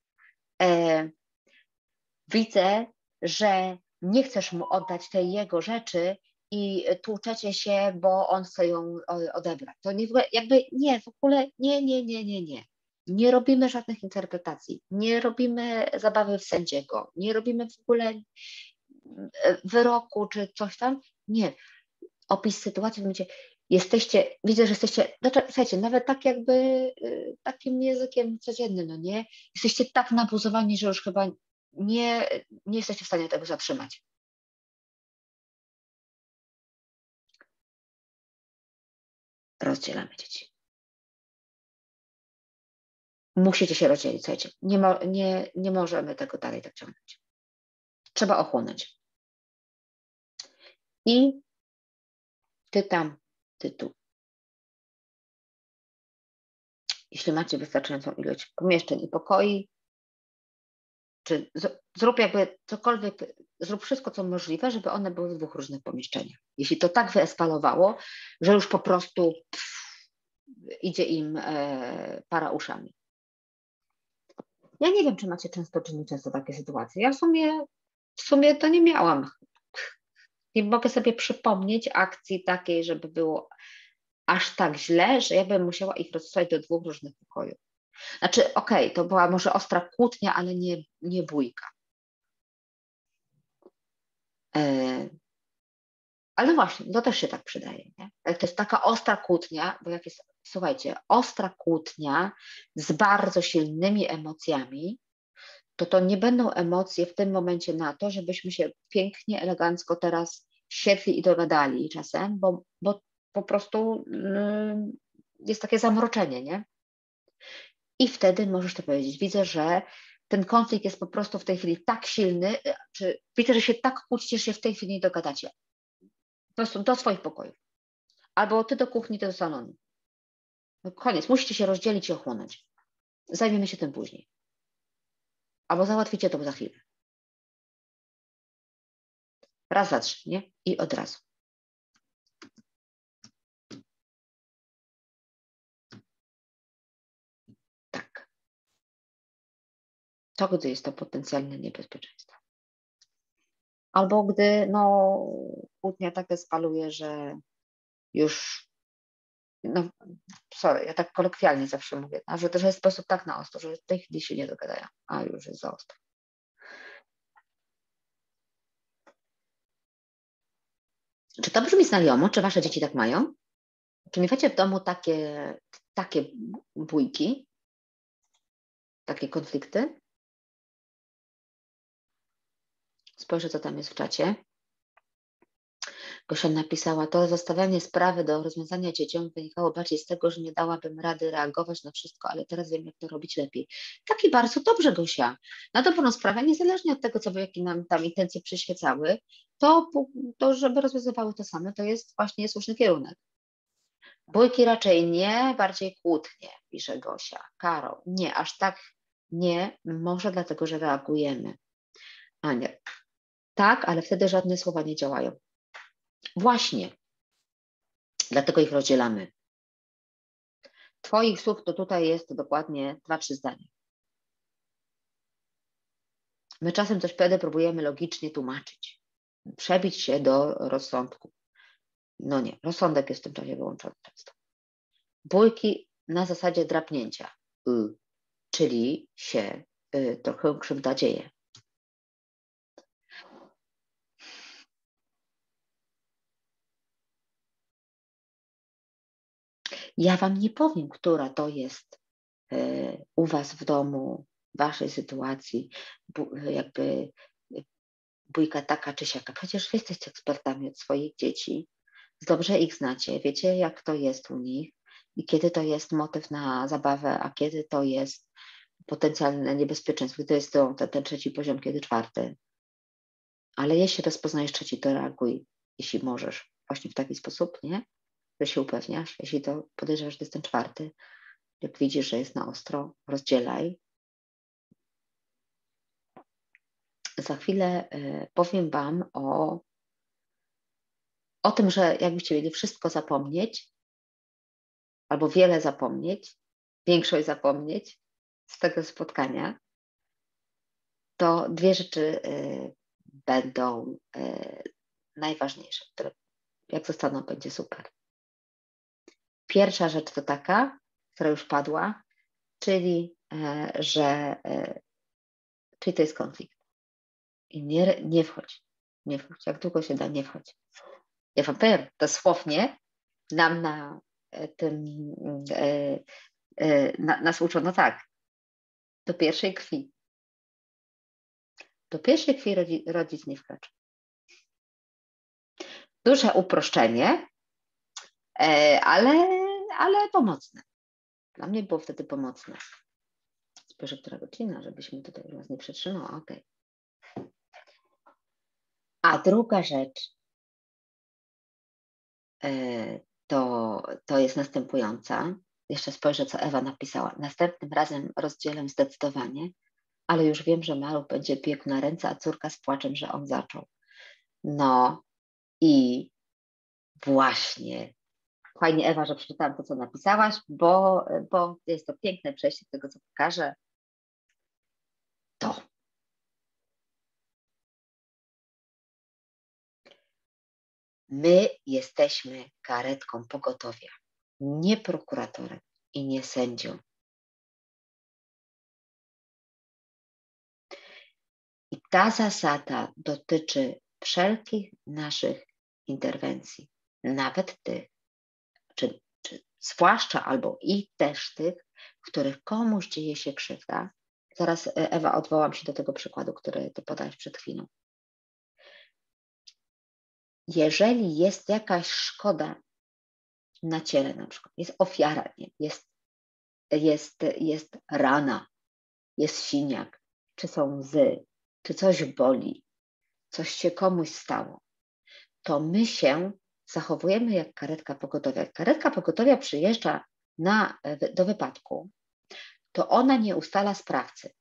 widzę, że nie chcesz mu oddać tej jego rzeczy i tłuczecie się, bo on chce ją odebrać. To nie, jakby nie, w ogóle nie. Nie robimy żadnych interpretacji, nie robimy zabawy w sędziego, nie robimy w ogóle wyroku czy coś tam. Nie. Opis sytuacji w momencie, widzę, że jesteście, znaczy, słuchajcie, nawet tak jakby takim językiem codziennym, no nie? Jesteście tak nabuzowani, że już chyba nie jesteście w stanie tego zatrzymać. Rozdzielamy dzieci. Musicie się rozdzielić, słuchajcie. Nie możemy tego dalej tak ciągnąć. Trzeba ochłonąć. I ty tam, ty tu. Jeśli macie wystarczającą ilość pomieszczeń i pokoi, czy zrób jakby cokolwiek, zrób wszystko, co możliwe, żeby one były w dwóch różnych pomieszczeniach. Jeśli to tak wyeskalowało, że już po prostu idzie im para uszami. Ja nie wiem, czy macie często, czy nie często takie sytuacje. Ja w sumie to nie miałam. Nie mogę sobie przypomnieć akcji takiej, żeby było aż tak źle, że ja bym musiała ich rozesłać do 2 różnych pokojów. Znaczy, okej, to była może ostra kłótnia, ale nie bójka. Ale właśnie, to też się tak przydaje, nie? Jak to jest taka ostra kłótnia, bo jak jest, słuchajcie, ostra kłótnia z bardzo silnymi emocjami, to nie będą emocje w tym momencie na to, żebyśmy się pięknie, elegancko teraz siedli i dogadali czasem, bo po prostu jest takie zamroczenie, nie? I wtedy możesz to powiedzieć. Widzę, że ten konflikt jest po prostu w tej chwili tak silny, czy widzę, że się tak kłócicie, że się w tej chwili nie dogadacie. Po prostu do swoich pokojów. Albo ty do kuchni, ty do salonu. No koniec, musicie się rozdzielić i ochłonąć. Zajmiemy się tym później. Albo załatwicie to za chwilę. Raz, dwa, trzy, nie? I od razu. Tak. To gdy jest to potencjalne niebezpieczeństwo. Albo gdy kłótnia tak eskaluje, że już sorry, ja tak kolokwialnie zawsze mówię, że też jest sposób tak na ostro, że w tej chwili się nie dogadają, a już jest za ostro. Czy to brzmi znajomo? Czy wasze dzieci tak mają? Czy miewacie w domu takie bójki, takie konflikty? Spojrzę, co tam jest w czacie. Gosia napisała, to zostawianie sprawy do rozwiązania dzieciom wynikało bardziej z tego, że nie dałabym rady reagować na wszystko, ale teraz wiem, jak to robić lepiej. Tak i bardzo dobrze, Gosia. Na dobrą sprawę, niezależnie od tego, jakie nam tam intencje przyświecały, to żeby rozwiązywały to same, to jest właśnie słuszny kierunek. Bójki raczej nie, bardziej kłótnie, pisze Gosia. Karo, nie, aż tak nie, może dlatego, że reagujemy. Ania, tak, ale wtedy żadne słowa nie działają. Właśnie, dlatego ich rozdzielamy. Twoich słów to tutaj jest dokładnie 2-3 zdania. My czasem coś wtedy próbujemy logicznie tłumaczyć, przebić się do rozsądku. No nie, rozsądek jest w tym czasie wyłączony często. Bójki na zasadzie drapnięcia, czyli się trochę krzywda dzieje. Ja wam nie powiem, która to jest u was w domu, w waszej sytuacji, jakby bójka taka czy siaka. Przecież wy jesteście ekspertami od swoich dzieci. Dobrze ich znacie, wiecie jak to jest u nich i kiedy to jest motyw na zabawę, a kiedy to jest potencjalne niebezpieczeństwo, kiedy to jest ten trzeci poziom, kiedy 4. Ale jeśli rozpoznajesz trzeci, to reaguj, jeśli możesz, właśnie w taki sposób, nie? Że się upewniasz, jeśli to podejrzewasz, że to jest ten 4, jak widzisz, że jest na ostro, rozdzielaj. Za chwilę powiem wam o tym, że jakbyście mieli wszystko zapomnieć, albo wiele zapomnieć, większość zapomnieć z tego spotkania, to 2 rzeczy będą najważniejsze, które jak zostaną, będzie super. Pierwsza rzecz to taka, która już padła, czyli czyli to jest konflikt. I nie wchodź, nie wchodź. Jak długo się da, nie wchodź. Ja wam powiem, dosłownie nam na tym nas uczono tak. Do pierwszej krwi. Do pierwszej krwi rodzic nie wkracza. Duże uproszczenie, ale pomocne. Dla mnie było wtedy pomocne. Spojrzę, która godzina, żebyśmy tutaj was nie przetrzymał. Okay. A druga rzecz to jest następująca. Jeszcze spojrzę, co Ewa napisała. Następnym razem rozdzielę zdecydowanie, ale już wiem, że maluch będzie biegł na ręce, a córka z płaczem, że on zaczął. No i właśnie. Fajnie, Ewa, że przeczytałam to, co napisałaś, bo jest to piękne przejście do tego, co pokażę. My jesteśmy karetką pogotowia, nie prokuratorem i nie sędzią. I ta zasada dotyczy wszelkich naszych interwencji, nawet tych, czy zwłaszcza albo i też tych, w których komuś dzieje się krzywda. Zaraz, Ewa, odwołam się do tego przykładu, który ty podałeś przed chwilą. Jeżeli jest jakaś szkoda na ciele, na przykład jest ofiara, jest rana, jest siniak, czy są łzy, czy coś boli, coś się komuś stało, to my się zachowujemy jak karetka pogotowia. Jak karetka pogotowia przyjeżdża do wypadku, to ona nie ustala sprawcy.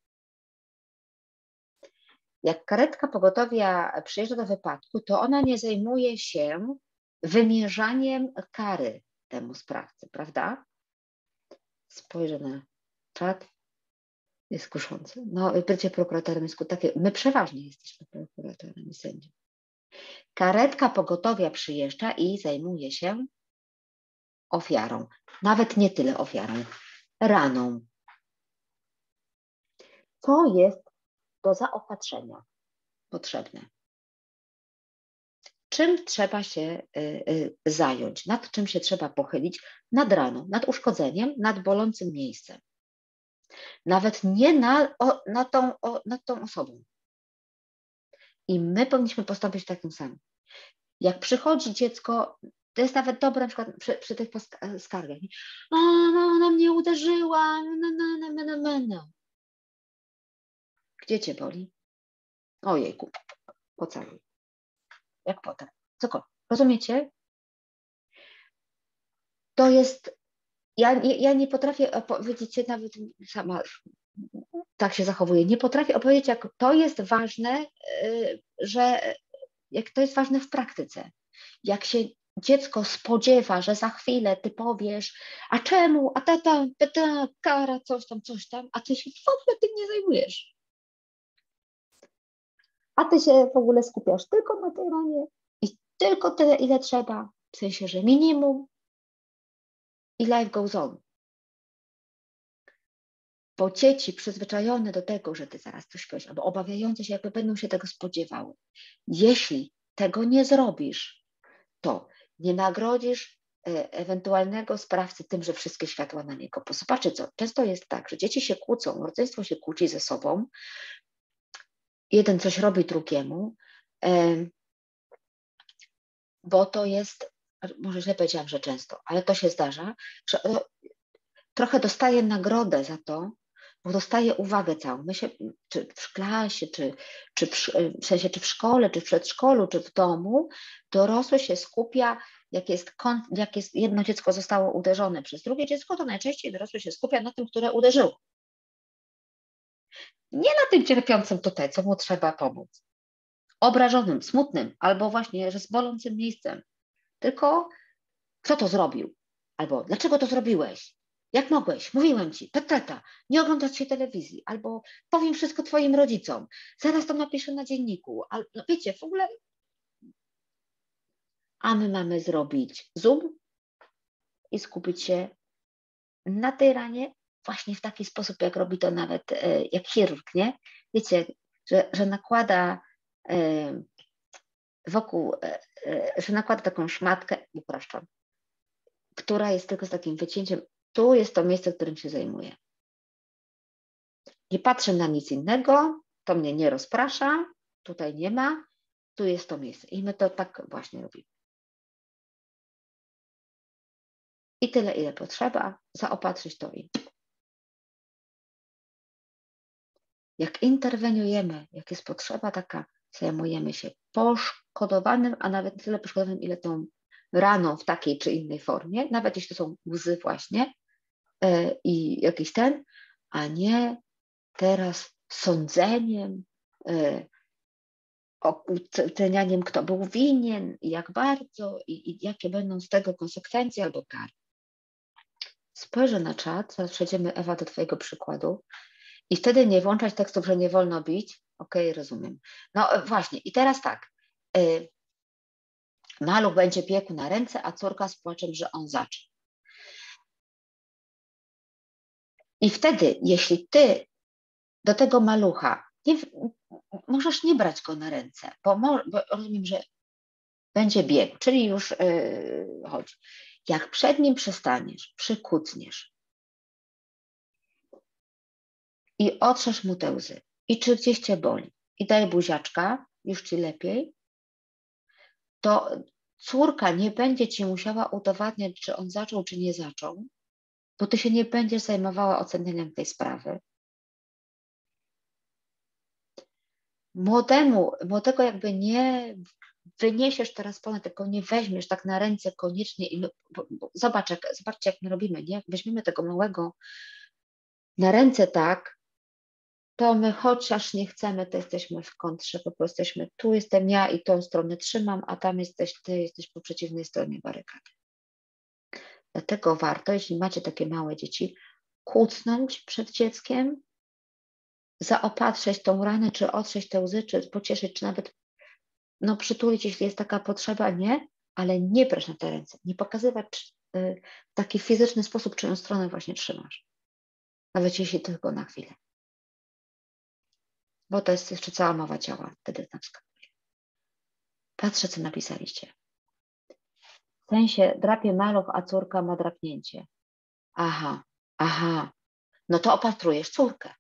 Jak karetka pogotowia przyjeżdża do wypadku, to ona nie zajmuje się wymierzaniem kary temu sprawcy, prawda? Spojrzę na czat, jest kuszący. No, bycie prokuratorem jest takie, my przeważnie jesteśmy prokuratorem i sędzią. Karetka pogotowia przyjeżdża i zajmuje się ofiarą. Nawet nie tyle ofiarą, raną. Co jest do zaopatrzenia potrzebne? Czym trzeba się zająć? Nad czym się trzeba pochylić? Nad raną, nad uszkodzeniem, nad bolącym miejscem. Nawet nie nad tą osobą. I my powinniśmy postąpić takim samym. Jak przychodzi dziecko, to jest nawet dobre na przykład przy tych skargach. O, no, ona mnie uderzyła. No. Gdzie cię boli? Ojejku, pocałuj. Jak potem. Cokolwiek. Rozumiecie? To jest, ja nie potrafię opowiedzieć, nawet sama tak się zachowuję, nie potrafię opowiedzieć, jak to jest ważne, że jak to jest ważne w praktyce. Jak się dziecko spodziewa, że za chwilę ty powiesz, a czemu, a tata, kara, coś tam, a ty się w ogóle tym nie zajmujesz. A ty się w ogóle skupiasz tylko na tej ranie i tylko tyle, ile trzeba, w sensie, że minimum i life goes on. Bo dzieci przyzwyczajone do tego, że ty zaraz coś powiesz, albo obawiające się, jakby będą się tego spodziewały. Jeśli tego nie zrobisz, to nie nagrodzisz ewentualnego sprawcy tym, że wszystkie światła na niego. Bo zobaczcie co, często jest tak, że dzieci się kłócą, rodzeństwo się kłóci ze sobą, jeden coś robi drugiemu, bo to jest, może źle powiedziałam, że często, ale to się zdarza, że trochę dostaje nagrodę za to, bo dostaje uwagę całą. My się, czy w klasie, w sensie, czy w szkole, czy w przedszkolu, czy w domu, dorosły się skupia, jak jest jedno dziecko zostało uderzone przez drugie dziecko, to najczęściej dorosły się skupia na tym, które uderzyło. Nie na tym cierpiącym tutaj, co mu trzeba pomóc. Obrażonym, smutnym, albo właśnie, że z bolącym miejscem. Tylko kto to zrobił? Albo dlaczego to zrobiłeś? Jak mogłeś? Mówiłem ci, tata, nie oglądać się telewizji, albo powiem wszystko twoim rodzicom, zaraz to napiszę na dzienniku, no wiecie, w ogóle. A my mamy zrobić zoom i skupić się na tej ranie właśnie w taki sposób, jak robi to nawet jak chirurg, nie? Wiecie, że nakłada że nakłada taką szmatkę, upraszczam, która jest tylko z takim wycięciem. Tu jest to miejsce, którym się zajmuję. Nie patrzę na nic innego, to mnie nie rozprasza, tutaj nie ma, tu jest to miejsce. I my to tak właśnie robimy. I tyle, ile potrzeba, zaopatrzyć to i. Jak interweniujemy, jak jest potrzeba taka, zajmujemy się poszkodowanym, a nawet nie tyle poszkodowanym, ile tą raną w takiej czy innej formie, nawet jeśli to są łzy właśnie i jakiś a nie teraz sądzeniem, ocenianiem, kto był winien i jak bardzo i jakie będą z tego konsekwencje albo kary. Spojrzę na czat, zaraz przejdziemy, Ewa, do twojego przykładu i wtedy nie włączać tekstów, że nie wolno bić. Okej, rozumiem. No właśnie, i teraz tak. Maluch będzie biegł na ręce, a córka z płaczem, że on zaczął. I wtedy, jeśli ty do tego malucha możesz nie brać go na ręce, bo rozumiem, że będzie biegł, czyli już chodzi. Jak przed nim przystaniesz, przykucniesz i otrzesz mu te łzy i czy gdzieś cię boli i daj buziaczka, już ci lepiej, to córka nie będzie ci musiała udowadniać, czy on zaczął, czy nie zaczął, bo ty się nie będziesz zajmowała ocenianiem tej sprawy. Młodego jakby nie wyniesiesz teraz ponad, tylko nie weźmiesz tak na ręce koniecznie. Zobaczcie, jak my robimy, nie? Jak weźmiemy tego małego na ręce tak, to my chociaż nie chcemy, to jesteśmy w kontrze, po prostu jesteśmy, tu jestem ja i tą stronę trzymam, a tam jesteś ty, jesteś po przeciwnej stronie barykady. Dlatego warto, jeśli macie takie małe dzieci, kucnąć przed dzieckiem, zaopatrzyć tą ranę, czy otrzeć te łzy, czy pocieszyć, czy nawet przytulić, jeśli jest taka potrzeba, nie, ale nie brać na te ręce, nie pokazywać w taki fizyczny sposób, czyją stronę właśnie trzymasz. Nawet jeśli tylko na chwilę. Bo to jest jeszcze cała mowa ciała, wtedy tam wskakuje. Patrzę, co napisaliście. W sensie drapie maluch, a córka ma drapnięcie. Aha. No to opatrujesz córkę.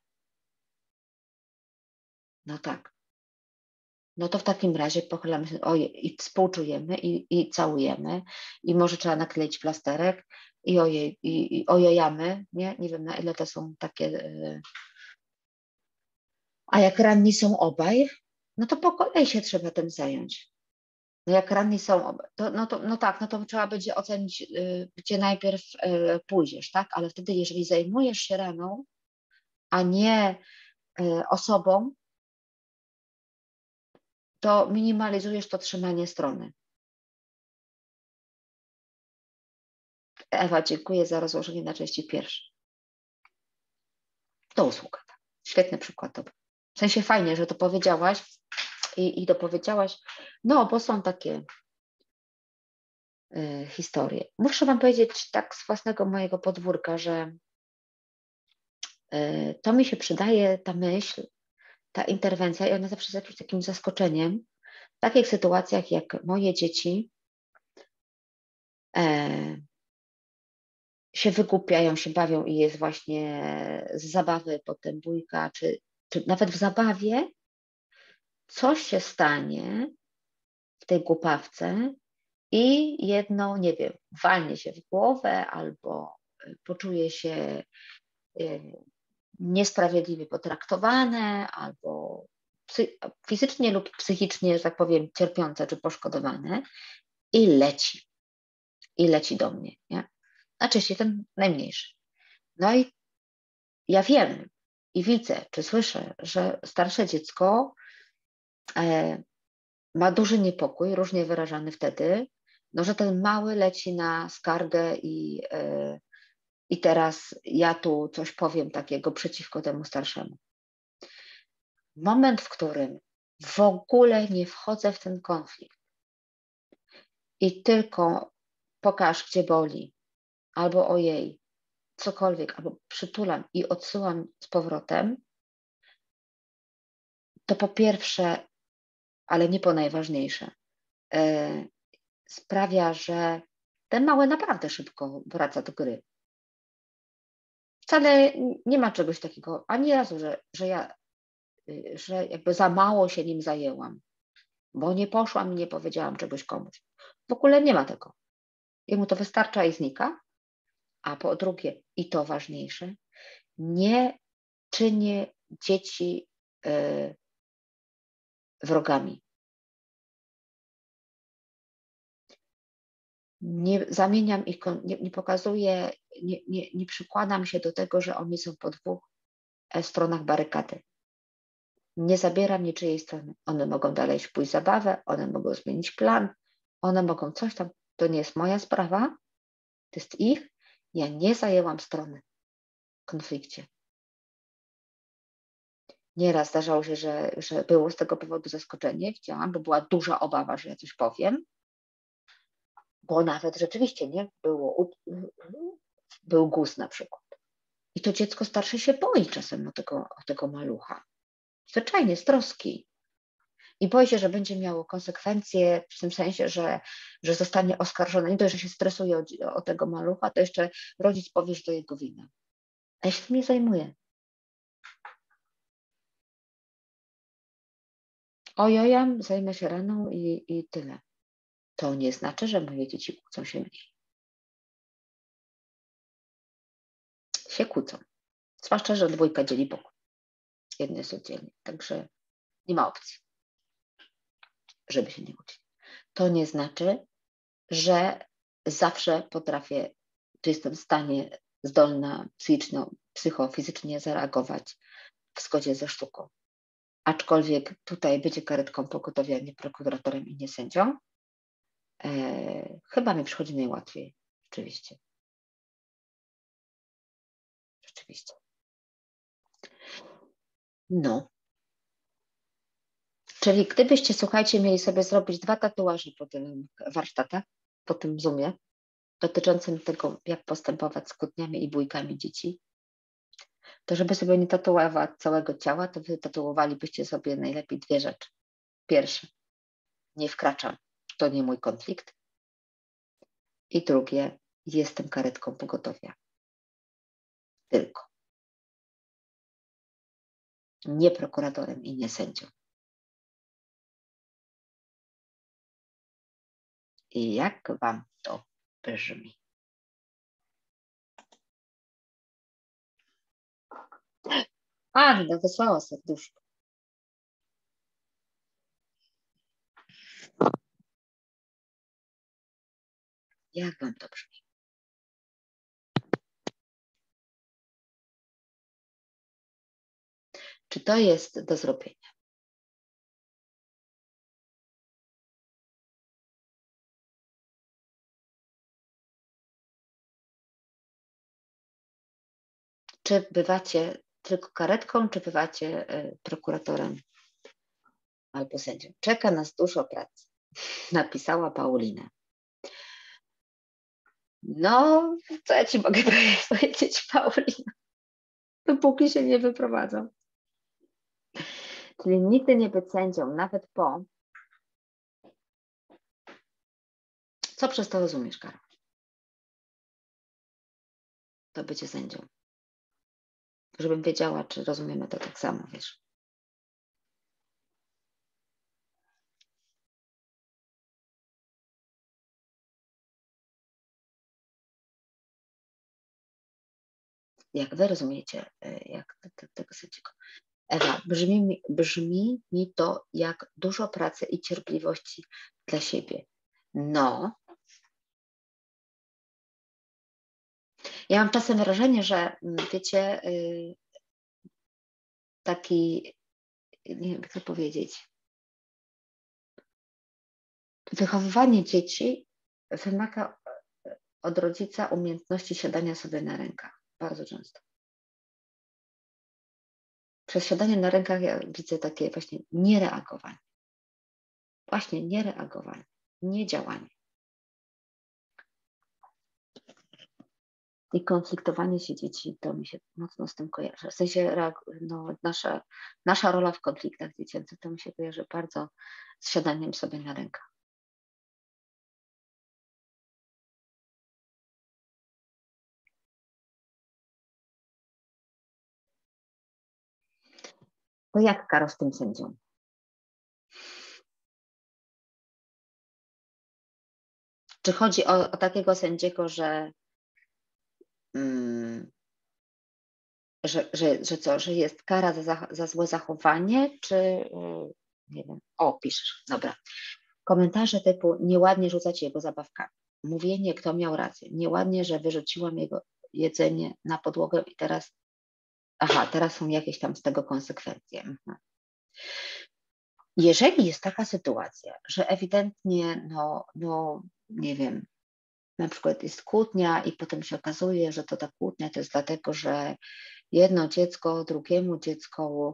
No tak. No to w takim razie pochylamy się i współczujemy i całujemy i może trzeba nakleić plasterek i ojejamy, nie wiem na ile to są takie, a jak ranni są obaj, no to po kolei się trzeba tym zająć. No jak ranni są obaj, no to trzeba będzie ocenić, gdzie najpierw pójdziesz, tak? Ale wtedy, jeżeli zajmujesz się raną, a nie osobą, to minimalizujesz to trzymanie strony. Ewa, dziękuję za rozłożenie na części pierwsze. Do usług. Świetny przykład. W sensie fajnie, że to powiedziałaś i dopowiedziałaś, no bo są takie historie. Muszę wam powiedzieć tak z własnego mojego podwórka, że to mi się przydaje, ta myśl, ta interwencja i ona zawsze jest takim zaskoczeniem. W takich sytuacjach, jak moje dzieci się wygłupiają, się bawią i jest właśnie z zabawy potem bójka, czy nawet w zabawie coś się stanie w tej głupawce i jedno, nie wiem, walnie się w głowę albo poczuje się niesprawiedliwie potraktowane albo fizycznie lub psychicznie, że tak powiem, cierpiące czy poszkodowane i leci do mnie, nie? Najczęściej ten najmniejszy. No i ja wiem i widzę, czy słyszę, że starsze dziecko ma duży niepokój, różnie wyrażany wtedy, no, że ten mały leci na skargę i teraz ja tu coś powiem takiego przeciwko temu starszemu. Moment, w którym w ogóle nie wchodzę w ten konflikt i tylko pokaż, gdzie boli, albo ojej, cokolwiek, albo przytulam i odsyłam z powrotem, to po pierwsze, ale nie po najważniejsze, sprawia, że ten mały naprawdę szybko wraca do gry. Wcale nie ma czegoś takiego, ani razu, że jakby za mało się nim zajęłam, bo nie poszłam i nie powiedziałam czegoś komuś. W ogóle nie ma tego. Jemu to wystarcza i znika. A po drugie, i to ważniejsze, nie czynię dzieci wrogami. Nie zamieniam ich, nie pokazuję, nie przykładam się do tego, że oni są po dwóch stronach barykady. Nie zabieram niczyjej strony. One mogą dalej pójść zabawę, one mogą zmienić plan, one mogą coś tam. To nie jest moja sprawa, to jest ich. Ja nie zajęłam strony w konflikcie. Nieraz zdarzało się, że było z tego powodu zaskoczenie. Widziałam, bo była duża obawa, że ja coś powiem. bo nawet rzeczywiście nie było, był guz na przykład. I to dziecko starsze się boi czasem o tego malucha. Zwyczajnie, z troski. I boi się, że będzie miało konsekwencje w tym sensie, że zostanie oskarżone. Nie dość, że się stresuje o tego malucha, to jeszcze rodzic powie, że to jego wina. A ja się tym nie zajmuję. Ojojam, zajmę się raną i tyle. To nie znaczy, że moje dzieci kłócą się mniej. Się kłócą. Zwłaszcza, że dwójka dzieli pokój. Jedno jest oddzielnie. Także nie ma opcji, żeby się nie kłócić. To nie znaczy, że zawsze potrafię, czy jestem w stanie zdolna psychofizycznie zareagować w zgodzie ze sztuką. Aczkolwiek tutaj będzie karetką pogotowia, nie prokuratorem i nie sędzią. Chyba mi przychodzi najłatwiej, rzeczywiście. Rzeczywiście. No. Czyli gdybyście, słuchajcie, mieli sobie zrobić 2 tatuaże po tym warsztatach, po tym Zoomie, dotyczącym tego, jak postępować z kłótniami i bójkami dzieci, to żeby sobie nie tatuować całego ciała, to wytatuowalibyście sobie najlepiej 2 rzeczy. Pierwsze, nie wkraczam, to nie mój konflikt. I drugie, jestem karetką pogotowia. Tylko. Nie prokuratorem i nie sędzią. I jak wam to brzmi? Anna wysłała serduszko. Jak wam to brzmi? Czy to jest do zrobienia? Czy bywacie tylko karetką, czy bywacie prokuratorem albo sędzią? Czeka nas dużo pracy, napisała Paulina. No, co ja ci mogę powiedzieć, Paulina? Dopóki się nie wyprowadzą. Czyli nigdy nie być sędzią, nawet po... Co przez to rozumiesz, Karol? To bycie sędzią. Żebym wiedziała, czy rozumiemy to tak samo, wiesz. Jak wy rozumiecie, jak tego sędziego? Ewa, brzmi mi to jak dużo pracy i cierpliwości dla siebie. No. Ja mam czasem wrażenie, że wiecie, taki, nie wiem, jak to powiedzieć, wychowywanie dzieci wymaga od rodzica umiejętności siadania sobie na rękach. Bardzo często. Przez siadanie na rękach ja widzę takie właśnie niereagowanie. Właśnie niereagowanie, niedziałanie. I konfliktowanie się dzieci, to mi się mocno z tym kojarzy. W sensie no, nasza rola w konfliktach dziecięcych to mi się kojarzy bardzo z siadaniem sobie na rękach. To jak, Karo, z tym sędzią? Czy chodzi o takiego sędziego, że że jest kara za złe zachowanie, czy nie wiem, piszesz, dobra. Komentarze typu nieładnie rzucać jego zabawkami, mówienie, kto miał rację, nieładnie, że wyrzuciłam jego jedzenie na podłogę i teraz są jakieś tam z tego konsekwencje. Jeżeli jest taka sytuacja, że ewidentnie, no nie wiem, na przykład jest kłótnia i potem się okazuje, że ta kłótnia to jest dlatego, że jedno dziecko drugiemu dziecku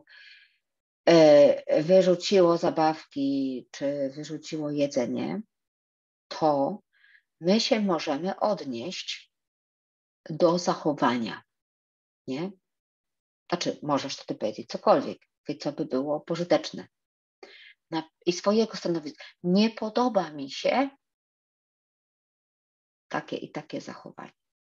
wyrzuciło zabawki czy wyrzuciło jedzenie, to my się możemy odnieść do zachowania, nie? Znaczy, możesz wtedy powiedzieć cokolwiek, co by było pożyteczne. I swojego stanowiska. Nie podoba mi się takie i takie zachowanie.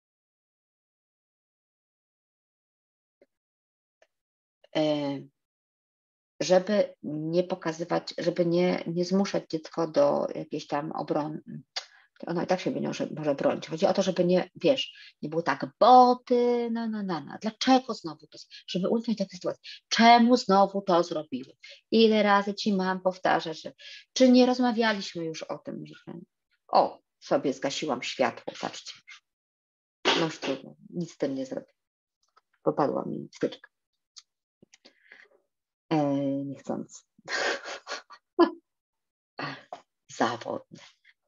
Żeby nie pokazywać, żeby nie zmuszać dziecko do jakiejś tam obrony. Ono i tak się może bronić. Chodzi o to, żeby nie, wiesz, nie było tak, bo ty, dlaczego znowu to, żeby uniknąć takiej sytuacji. Czemu znowu to zrobiły? Ile razy ci mam powtarzać, że czy nie rozmawialiśmy już o tym, że o, sobie zgasiłam światło, patrzcie. No już trudno, nic z tym nie zrobię. Popadła mi wtyczka. Niechcący. Zawodne.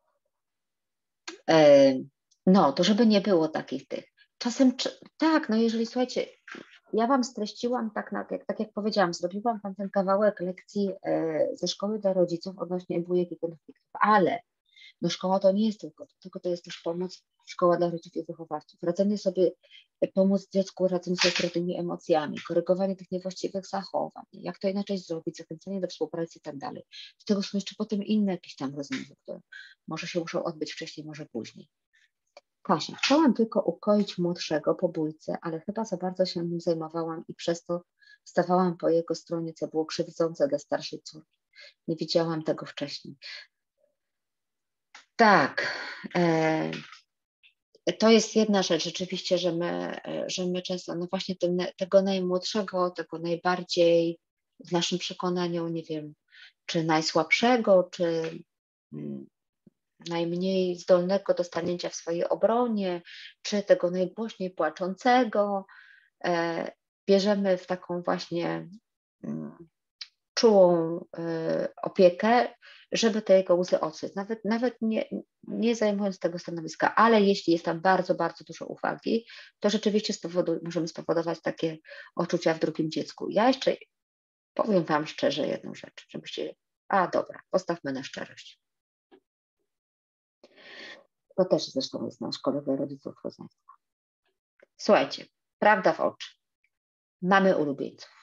No, to żeby nie było takich tych. Czasem tak, no jeżeli słuchajcie, ja Wam streściłam tak jak powiedziałam, zrobiłam Wam ten kawałek lekcji ze szkoły dla rodziców odnośnie bujek i konfliktów, ale no szkoła to nie jest tylko to jest też pomoc, szkoła dla rodziców i wychowawców. Radzenie sobie, pomóc dziecku, radzenie sobie z trudnymi emocjami, korygowanie tych niewłaściwych zachowań, jak to inaczej zrobić, zachęcanie do współpracy i tak dalej. Z tego są jeszcze potem inne jakieś tam rozmowy, które może się muszą odbyć wcześniej, może później. Kasia, chciałam tylko ukoić młodszego po bójce, ale chyba za bardzo się nim zajmowałam i przez to stawałam po jego stronie, co było krzywdzące dla starszej córki. Nie widziałam tego wcześniej. Tak, to jest jedna rzecz rzeczywiście, że my często, no właśnie tego najmłodszego, tego najbardziej w naszym przekonaniu, nie wiem, czy najsłabszego, czy najmniej zdolnego do stanięcia w swojej obronie, czy tego najgłośniej płaczącego, bierzemy w taką właśnie czułą opiekę, żeby te jego łzy osyć. Nawet nie zajmując tego stanowiska, ale jeśli jest tam bardzo, bardzo dużo uwagi, to rzeczywiście możemy spowodować takie odczucia w drugim dziecku. Ja jeszcze powiem Wam szczerze jedną rzecz, żebyście, dobra, postawmy na szczerość. To też zresztą jest na szkole dla rodziców rodzeństwa. Słuchajcie, prawda w oczy. Mamy ulubieńców.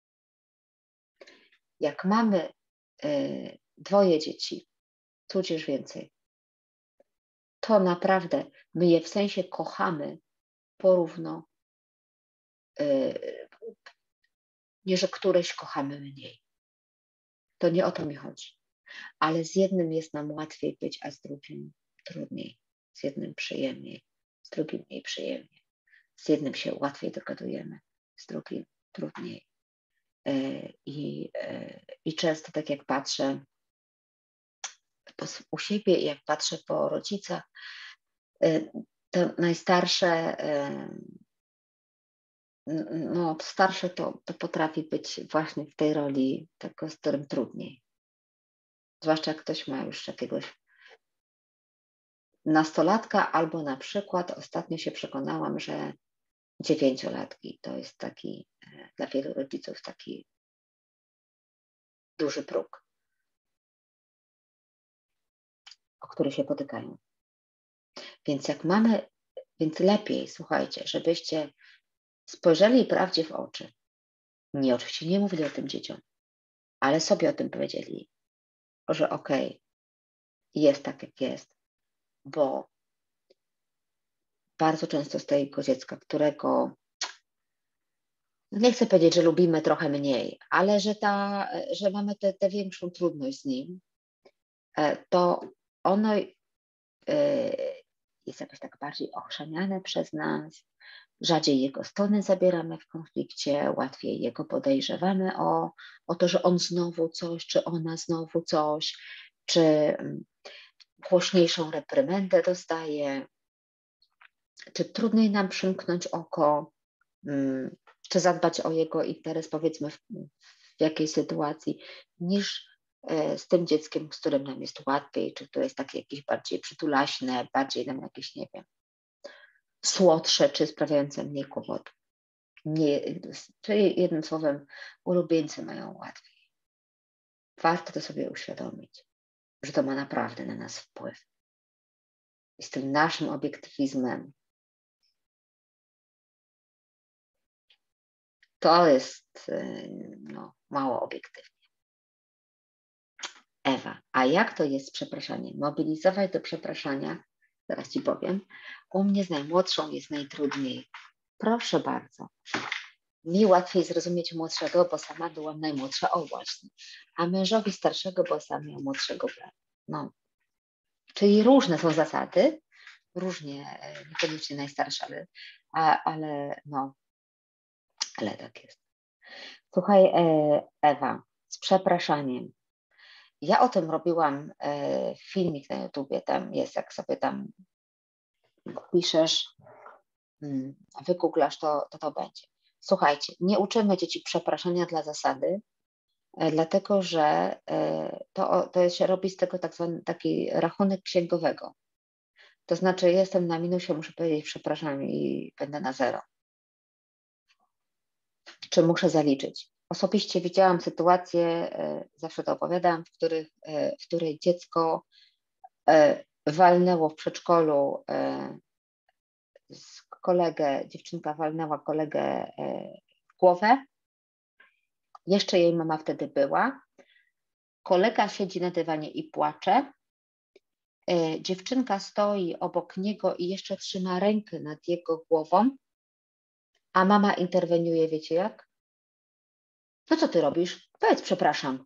Jak mamy dwoje dzieci, tudzież więcej, to naprawdę my je w sensie kochamy porówno, nie, że któreś kochamy mniej. To nie o to mi chodzi. Ale z jednym jest nam łatwiej być, a z drugim trudniej. Z jednym przyjemniej, z drugim mniej przyjemnie. Z jednym się łatwiej dogadujemy, z drugim trudniej. I często tak jak patrzę u siebie, jak patrzę po rodzicach, to najstarsze, no starsze to potrafi być właśnie w tej roli tego, z którym trudniej. Zwłaszcza jak ktoś ma już jakiegoś nastolatka, albo na przykład ostatnio się przekonałam, że 9-latki to jest taki dla wielu rodziców taki duży próg, o który się potykają. Więc lepiej, słuchajcie, żebyście spojrzeli prawdzie w oczy. Oczywiście nie mówili o tym dzieciom, ale sobie o tym powiedzieli, że okej, jest tak jak jest, bo bardzo często z tego dziecka, którego nie chcę powiedzieć, że lubimy trochę mniej, ale że mamy tę większą trudność z nim, to ono jest jakoś tak bardziej ochrzaniane przez nas, rzadziej jego strony zabieramy w konflikcie, łatwiej jego podejrzewamy o to, że on znowu coś, czy ona znowu coś, czy głośniejszą reprymendę dostaje, czy trudniej nam przymknąć oko, czy zadbać o jego interes, powiedzmy w jakiej sytuacji, niż z tym dzieckiem, z którym nam jest łatwiej, czy które jest takie jakieś bardziej przytulaśne, bardziej nam jakieś, nie wiem, słodsze, czy sprawiające mniej kłopotów. Czyli jednym słowem, ulubieńcy mają łatwiej. Warto to sobie uświadomić, że to ma naprawdę na nas wpływ. z tym naszym obiektywizmem. To jest no, mało obiektywne. Ewa, a jak to jest z przepraszaniem? Mobilizować do przepraszania, zaraz Ci powiem, u mnie z najmłodszą jest najtrudniej. Proszę bardzo. Mi łatwiej zrozumieć młodszego, bo sama byłam najmłodsza, o właśnie. A mężowi starszego, bo sam miał młodszego brata. No. Czyli różne są zasady, różnie, niekoniecznie najstarsze, ale no, ale tak jest. Słuchaj, Ewa, z przepraszaniem. Ja o tym robiłam filmik na YouTubie, tam jest, jak sobie tam piszesz, wygooglasz, to będzie. Słuchajcie, nie uczymy dzieci przepraszania dla zasady, dlatego że to się robi z tego tak zwany taki rachunek księgowego. To znaczy jestem na minusie, muszę powiedzieć przepraszam i będę na zero. Czy muszę zaliczyć? Osobiście widziałam sytuację, zawsze to opowiadam, w której dziecko walnęło w przedszkolu dziewczynka walnęła kolegę w głowę. Jeszcze jej mama wtedy była. Kolega siedzi na dywanie i płacze. Dziewczynka stoi obok niego i jeszcze trzyma rękę nad jego głową, a mama interweniuje, wiecie jak? No co ty robisz? Powiedz przepraszam.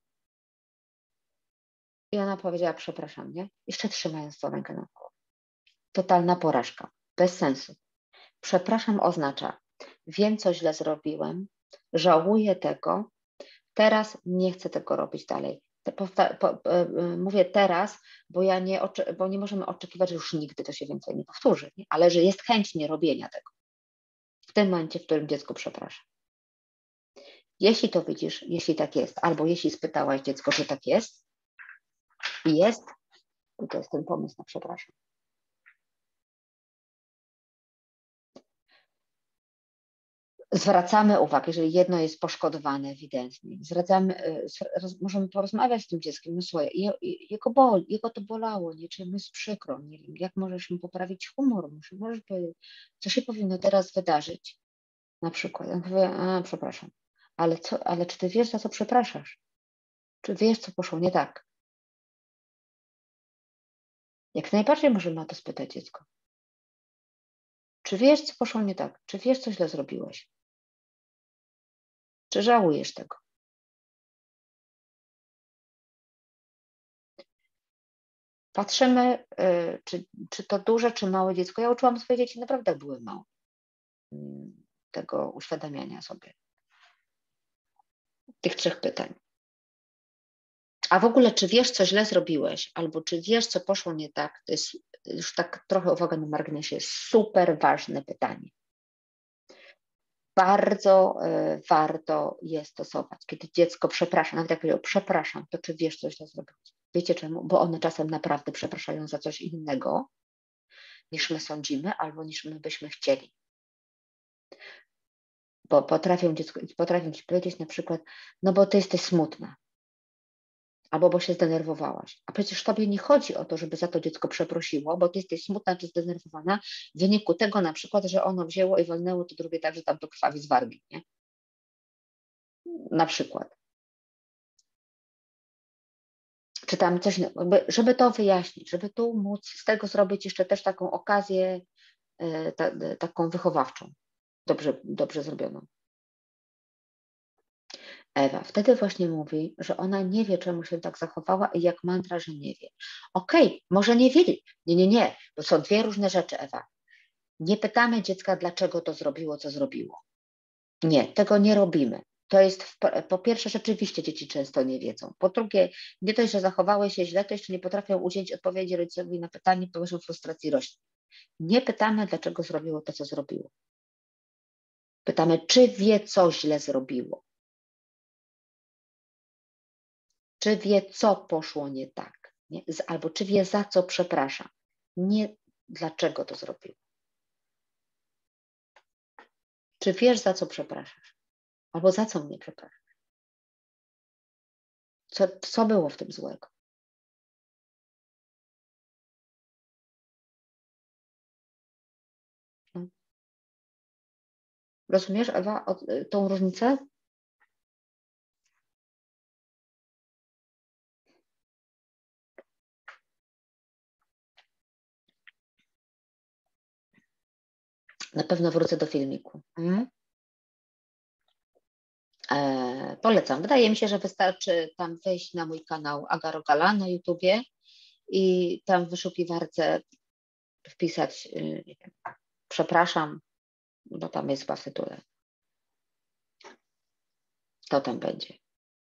I ona powiedziała przepraszam, nie? Jeszcze trzymając tą rękę na głowę. Totalna porażka. Bez sensu. Przepraszam oznacza, wiem, co źle zrobiłem, żałuję tego, teraz nie chcę tego robić dalej. Mówię teraz, bo nie możemy oczekiwać, że już nigdy to się więcej nie powtórzy, nie? Ale że jest chęć nierobienia tego. W tym momencie, w którym dziecko przeprasza. Jeśli to widzisz, jeśli tak jest, albo jeśli spytałaś dziecko, czy tak jest i jest, to jest ten pomysł na przepraszam. Zwracamy uwagę, jeżeli jedno jest poszkodowane ewidentnie, możemy porozmawiać z tym dzieckiem, no słuchaj, jego to bolało, nie, czy mu jest przykro, nie wiem, jak możesz mu poprawić humor, możesz powiedzieć, co się powinno teraz wydarzyć, na przykład. On powie, przepraszam, ale czy ty wiesz, za co przepraszasz? Czy wiesz, co poszło nie tak? Jak najbardziej możemy o to spytać dziecko. Czy wiesz, co poszło nie tak? Czy wiesz, co źle zrobiłeś? Czy żałujesz tego? Patrzymy, czy to duże, czy małe dziecko. Ja uczyłam swoje dzieci, naprawdę były małe, tego uświadamiania sobie tych 3 pytań. A w ogóle, czy wiesz, co źle zrobiłeś, albo czy wiesz, co poszło nie tak, to jest już tak trochę uwaga na marginesie, super ważne pytanie. Bardzo warto je stosować. Kiedy dziecko przeprasza, nawet jak powiedział przepraszam, to czy wiesz, co źle zrobiłeś? Wiecie czemu? Bo one czasem naprawdę przepraszają za coś innego, niż my sądzimy, albo niż my byśmy chcieli. Bo potrafią ci powiedzieć na przykład, no bo ty jesteś smutna, albo bo się zdenerwowałaś. A przecież tobie nie chodzi o to, żeby za to dziecko przeprosiło, bo ty jesteś smutna czy zdenerwowana w wyniku tego na przykład, że ono wzięło i walnęło to drugie tak, że tam to krwawi z wargi, nie? Na przykład. Czy tam coś, żeby to wyjaśnić, żeby tu móc z tego zrobić jeszcze też taką okazję, taką wychowawczą, dobrze zrobioną. Ewa wtedy właśnie mówi, że ona nie wie, czemu się tak zachowała i jak mantra, że nie wie. Okej, może nie wiedzieć. Nie, to są 2 różne rzeczy, Ewa. Nie pytamy dziecka, dlaczego to zrobiło, co zrobiło. Nie, tego nie robimy. To jest, po pierwsze, rzeczywiście dzieci często nie wiedzą. Po drugie, nie dość, że zachowały się źle, to jeszcze nie potrafią udzielić odpowiedzi rodzicowi na pytanie, poziom frustracji rośnie. Nie pytamy, dlaczego zrobiło to, co zrobiło. Pytamy, czy wie, co źle zrobiło. Czy wie, co poszło nie tak, nie? Albo czy wie, za co przepraszam, nie dlaczego to zrobił. Czy wiesz, za co przepraszasz, albo za co mnie przepraszasz? Co było w tym złego? Rozumiesz, Ewa, tą różnicę? Na pewno wrócę do filmiku. Polecam. Wydaje mi się, że wystarczy tam wejść na mój kanał Aga Rogala na YouTubie i tam w wyszukiwarce wpisać, nie wiem, przepraszam, bo tam jest chyba w tytule. To tam będzie.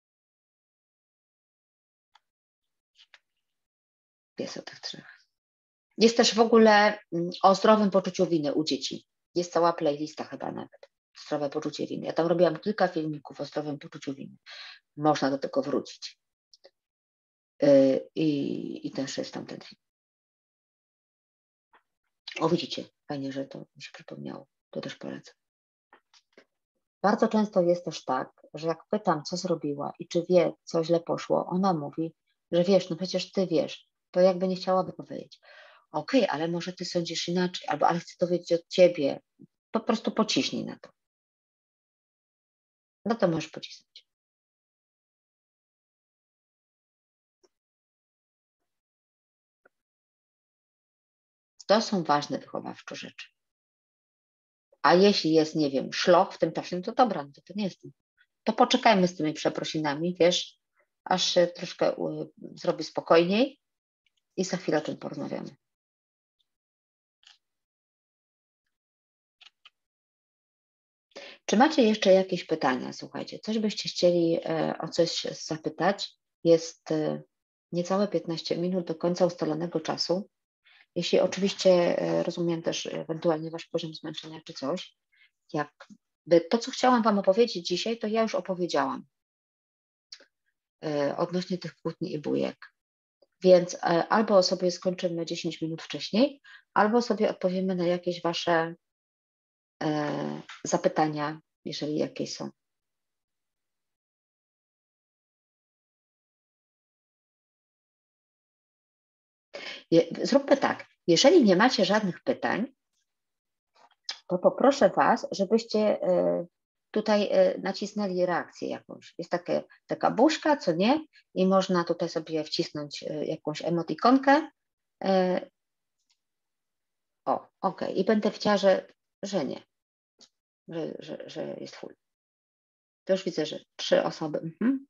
Jest o tych trzech. Jest też w ogóle o zdrowym poczuciu winy u dzieci. Jest cała playlista chyba nawet. Zdrowe poczucie winy. Ja tam robiłam kilka filmików o zdrowym poczuciu winy. Można do tego wrócić. I też jest tam ten film. O, widzicie, fajnie, że to mi się przypomniało. To też polecam. Bardzo często jest też tak, że jak pytam, co zrobiła i czy wie, co źle poszło, ona mówi, że wiesz, no przecież ty wiesz, to jakby nie chciałaby powiedzieć. Okej, ale może ty sądzisz inaczej, albo ale chcę dowiedzieć od ciebie. Po prostu pociśnij na to. No to możesz pocisnąć. To są ważne wychowawczo rzeczy. A jeśli jest, nie wiem, szloch w tym czasie, no to dobra, no to nie jestem. To poczekajmy z tymi przeprosinami, wiesz, aż się troszkę zrobi spokojniej i za chwilę o tym porozmawiamy. Czy macie jeszcze jakieś pytania? Słuchajcie, coś byście chcieli o coś zapytać? Jest niecałe 15 minut do końca ustalonego czasu. Jeśli oczywiście rozumiem też ewentualnie wasz poziom zmęczenia czy coś, jakby to, co chciałam wam opowiedzieć dzisiaj, to ja już opowiedziałam odnośnie tych kłótni i bujek. Więc albo sobie skończymy 10 minut wcześniej, albo sobie odpowiemy na jakieś wasze zapytania, jeżeli jakieś są. Zróbmy tak, jeżeli nie macie żadnych pytań, to poproszę Was, żebyście tutaj nacisnęli reakcję jakąś. Jest taka buźka, co nie? I można tutaj sobie wcisnąć jakąś emotikonkę. O, ok. I będę chciała, że nie, że jest full. To już widzę, że 3 osoby. Mhm.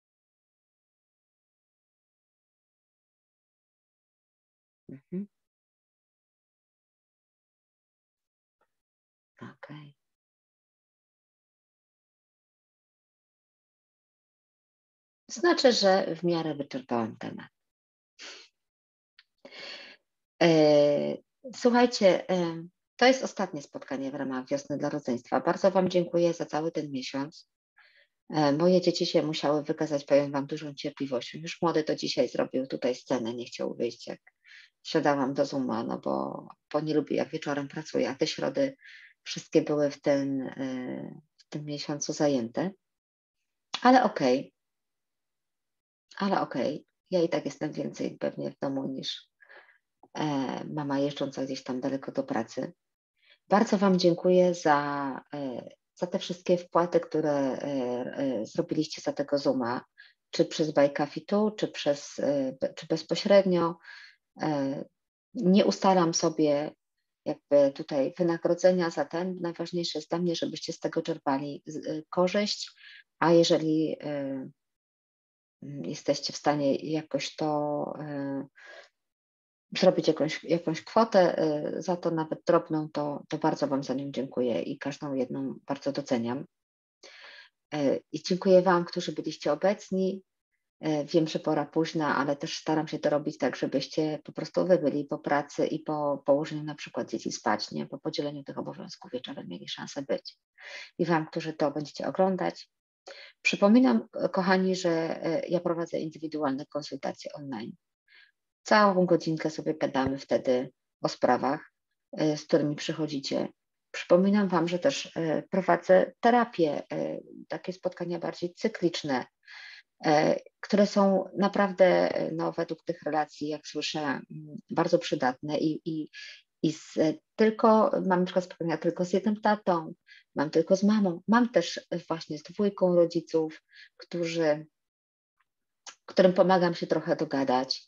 Mhm. Okej. Znaczy, że w miarę wyczerpałam temat. Słuchajcie, to jest ostatnie spotkanie w ramach Wiosny dla Rodzeństwa. Bardzo Wam dziękuję za cały ten miesiąc. Moje dzieci się musiały wykazać, powiem Wam, dużą cierpliwością. Już młody to dzisiaj zrobił tutaj scenę, nie chciał wyjść, jak siadałam do Zooma, no bo nie lubi, jak wieczorem pracuje, a te środy wszystkie były w tym miesiącu zajęte. Ale okej. Ja i tak jestem więcej pewnie w domu niż mama jeżdżąca gdzieś tam daleko do pracy. Bardzo Wam dziękuję za te wszystkie wpłaty, które zrobiliście za tego Zooma, czy przez Buy Coffee Tu, czy bezpośrednio. Nie ustalam sobie jakby tutaj wynagrodzenia za ten. Najważniejsze jest dla mnie, żebyście z tego czerpali korzyść, a jeżeli jesteście w stanie jakoś to zrobić jakąś kwotę za to, nawet drobną, to bardzo Wam za nią dziękuję i każdą jedną bardzo doceniam. I dziękuję Wam, którzy byliście obecni. Wiem, że pora późna, ale też staram się to robić tak, żebyście po prostu wy byli po pracy i po położeniu na przykład dzieci spać, nie? Po podzieleniu tych obowiązków wieczorem mieli szansę być. I Wam, którzy to będziecie oglądać. Przypominam, kochani, że ja prowadzę indywidualne konsultacje online. Całą godzinkę sobie gadamy wtedy o sprawach, z którymi przychodzicie. Przypominam Wam, że też prowadzę terapię, takie spotkania bardziej cykliczne, które są naprawdę, no, według tych relacji, jak słyszę, bardzo przydatne i mam na przykład spotkania tylko z jednym tatą, mam tylko z mamą, mam też właśnie z 2 rodziców, którym pomagam się trochę dogadać,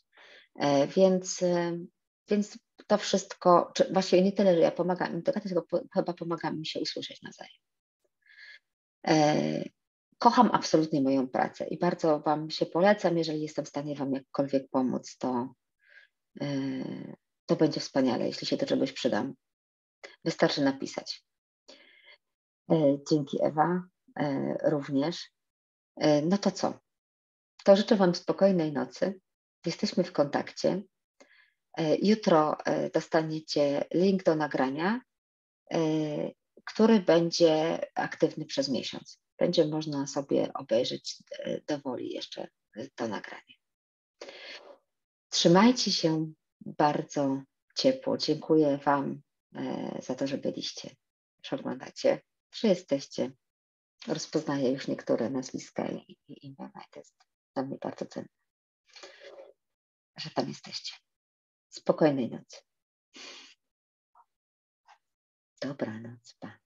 więc to wszystko, czy właściwie nie tyle, że ja pomagam im dogadać, tylko chyba pomagam im się usłyszeć nawzajem. Kocham absolutnie moją pracę i bardzo Wam się polecam, jeżeli jestem w stanie Wam jakkolwiek pomóc, to będzie wspaniale, jeśli się do czegoś przydam. Wystarczy napisać. Dzięki Ewa, również. No to co? To życzę Wam spokojnej nocy. Jesteśmy w kontakcie. Jutro dostaniecie link do nagrania, który będzie aktywny przez miesiąc. Będzie można sobie obejrzeć do woli jeszcze to nagranie. Trzymajcie się bardzo ciepło. Dziękuję Wam za to, że byliście, że oglądacie, że jesteście. Rozpoznaję już niektóre nazwiska i imiona. To jest dla mnie bardzo cenne, że tam jesteście. Spokojnej nocy. Dobranoc. Pa.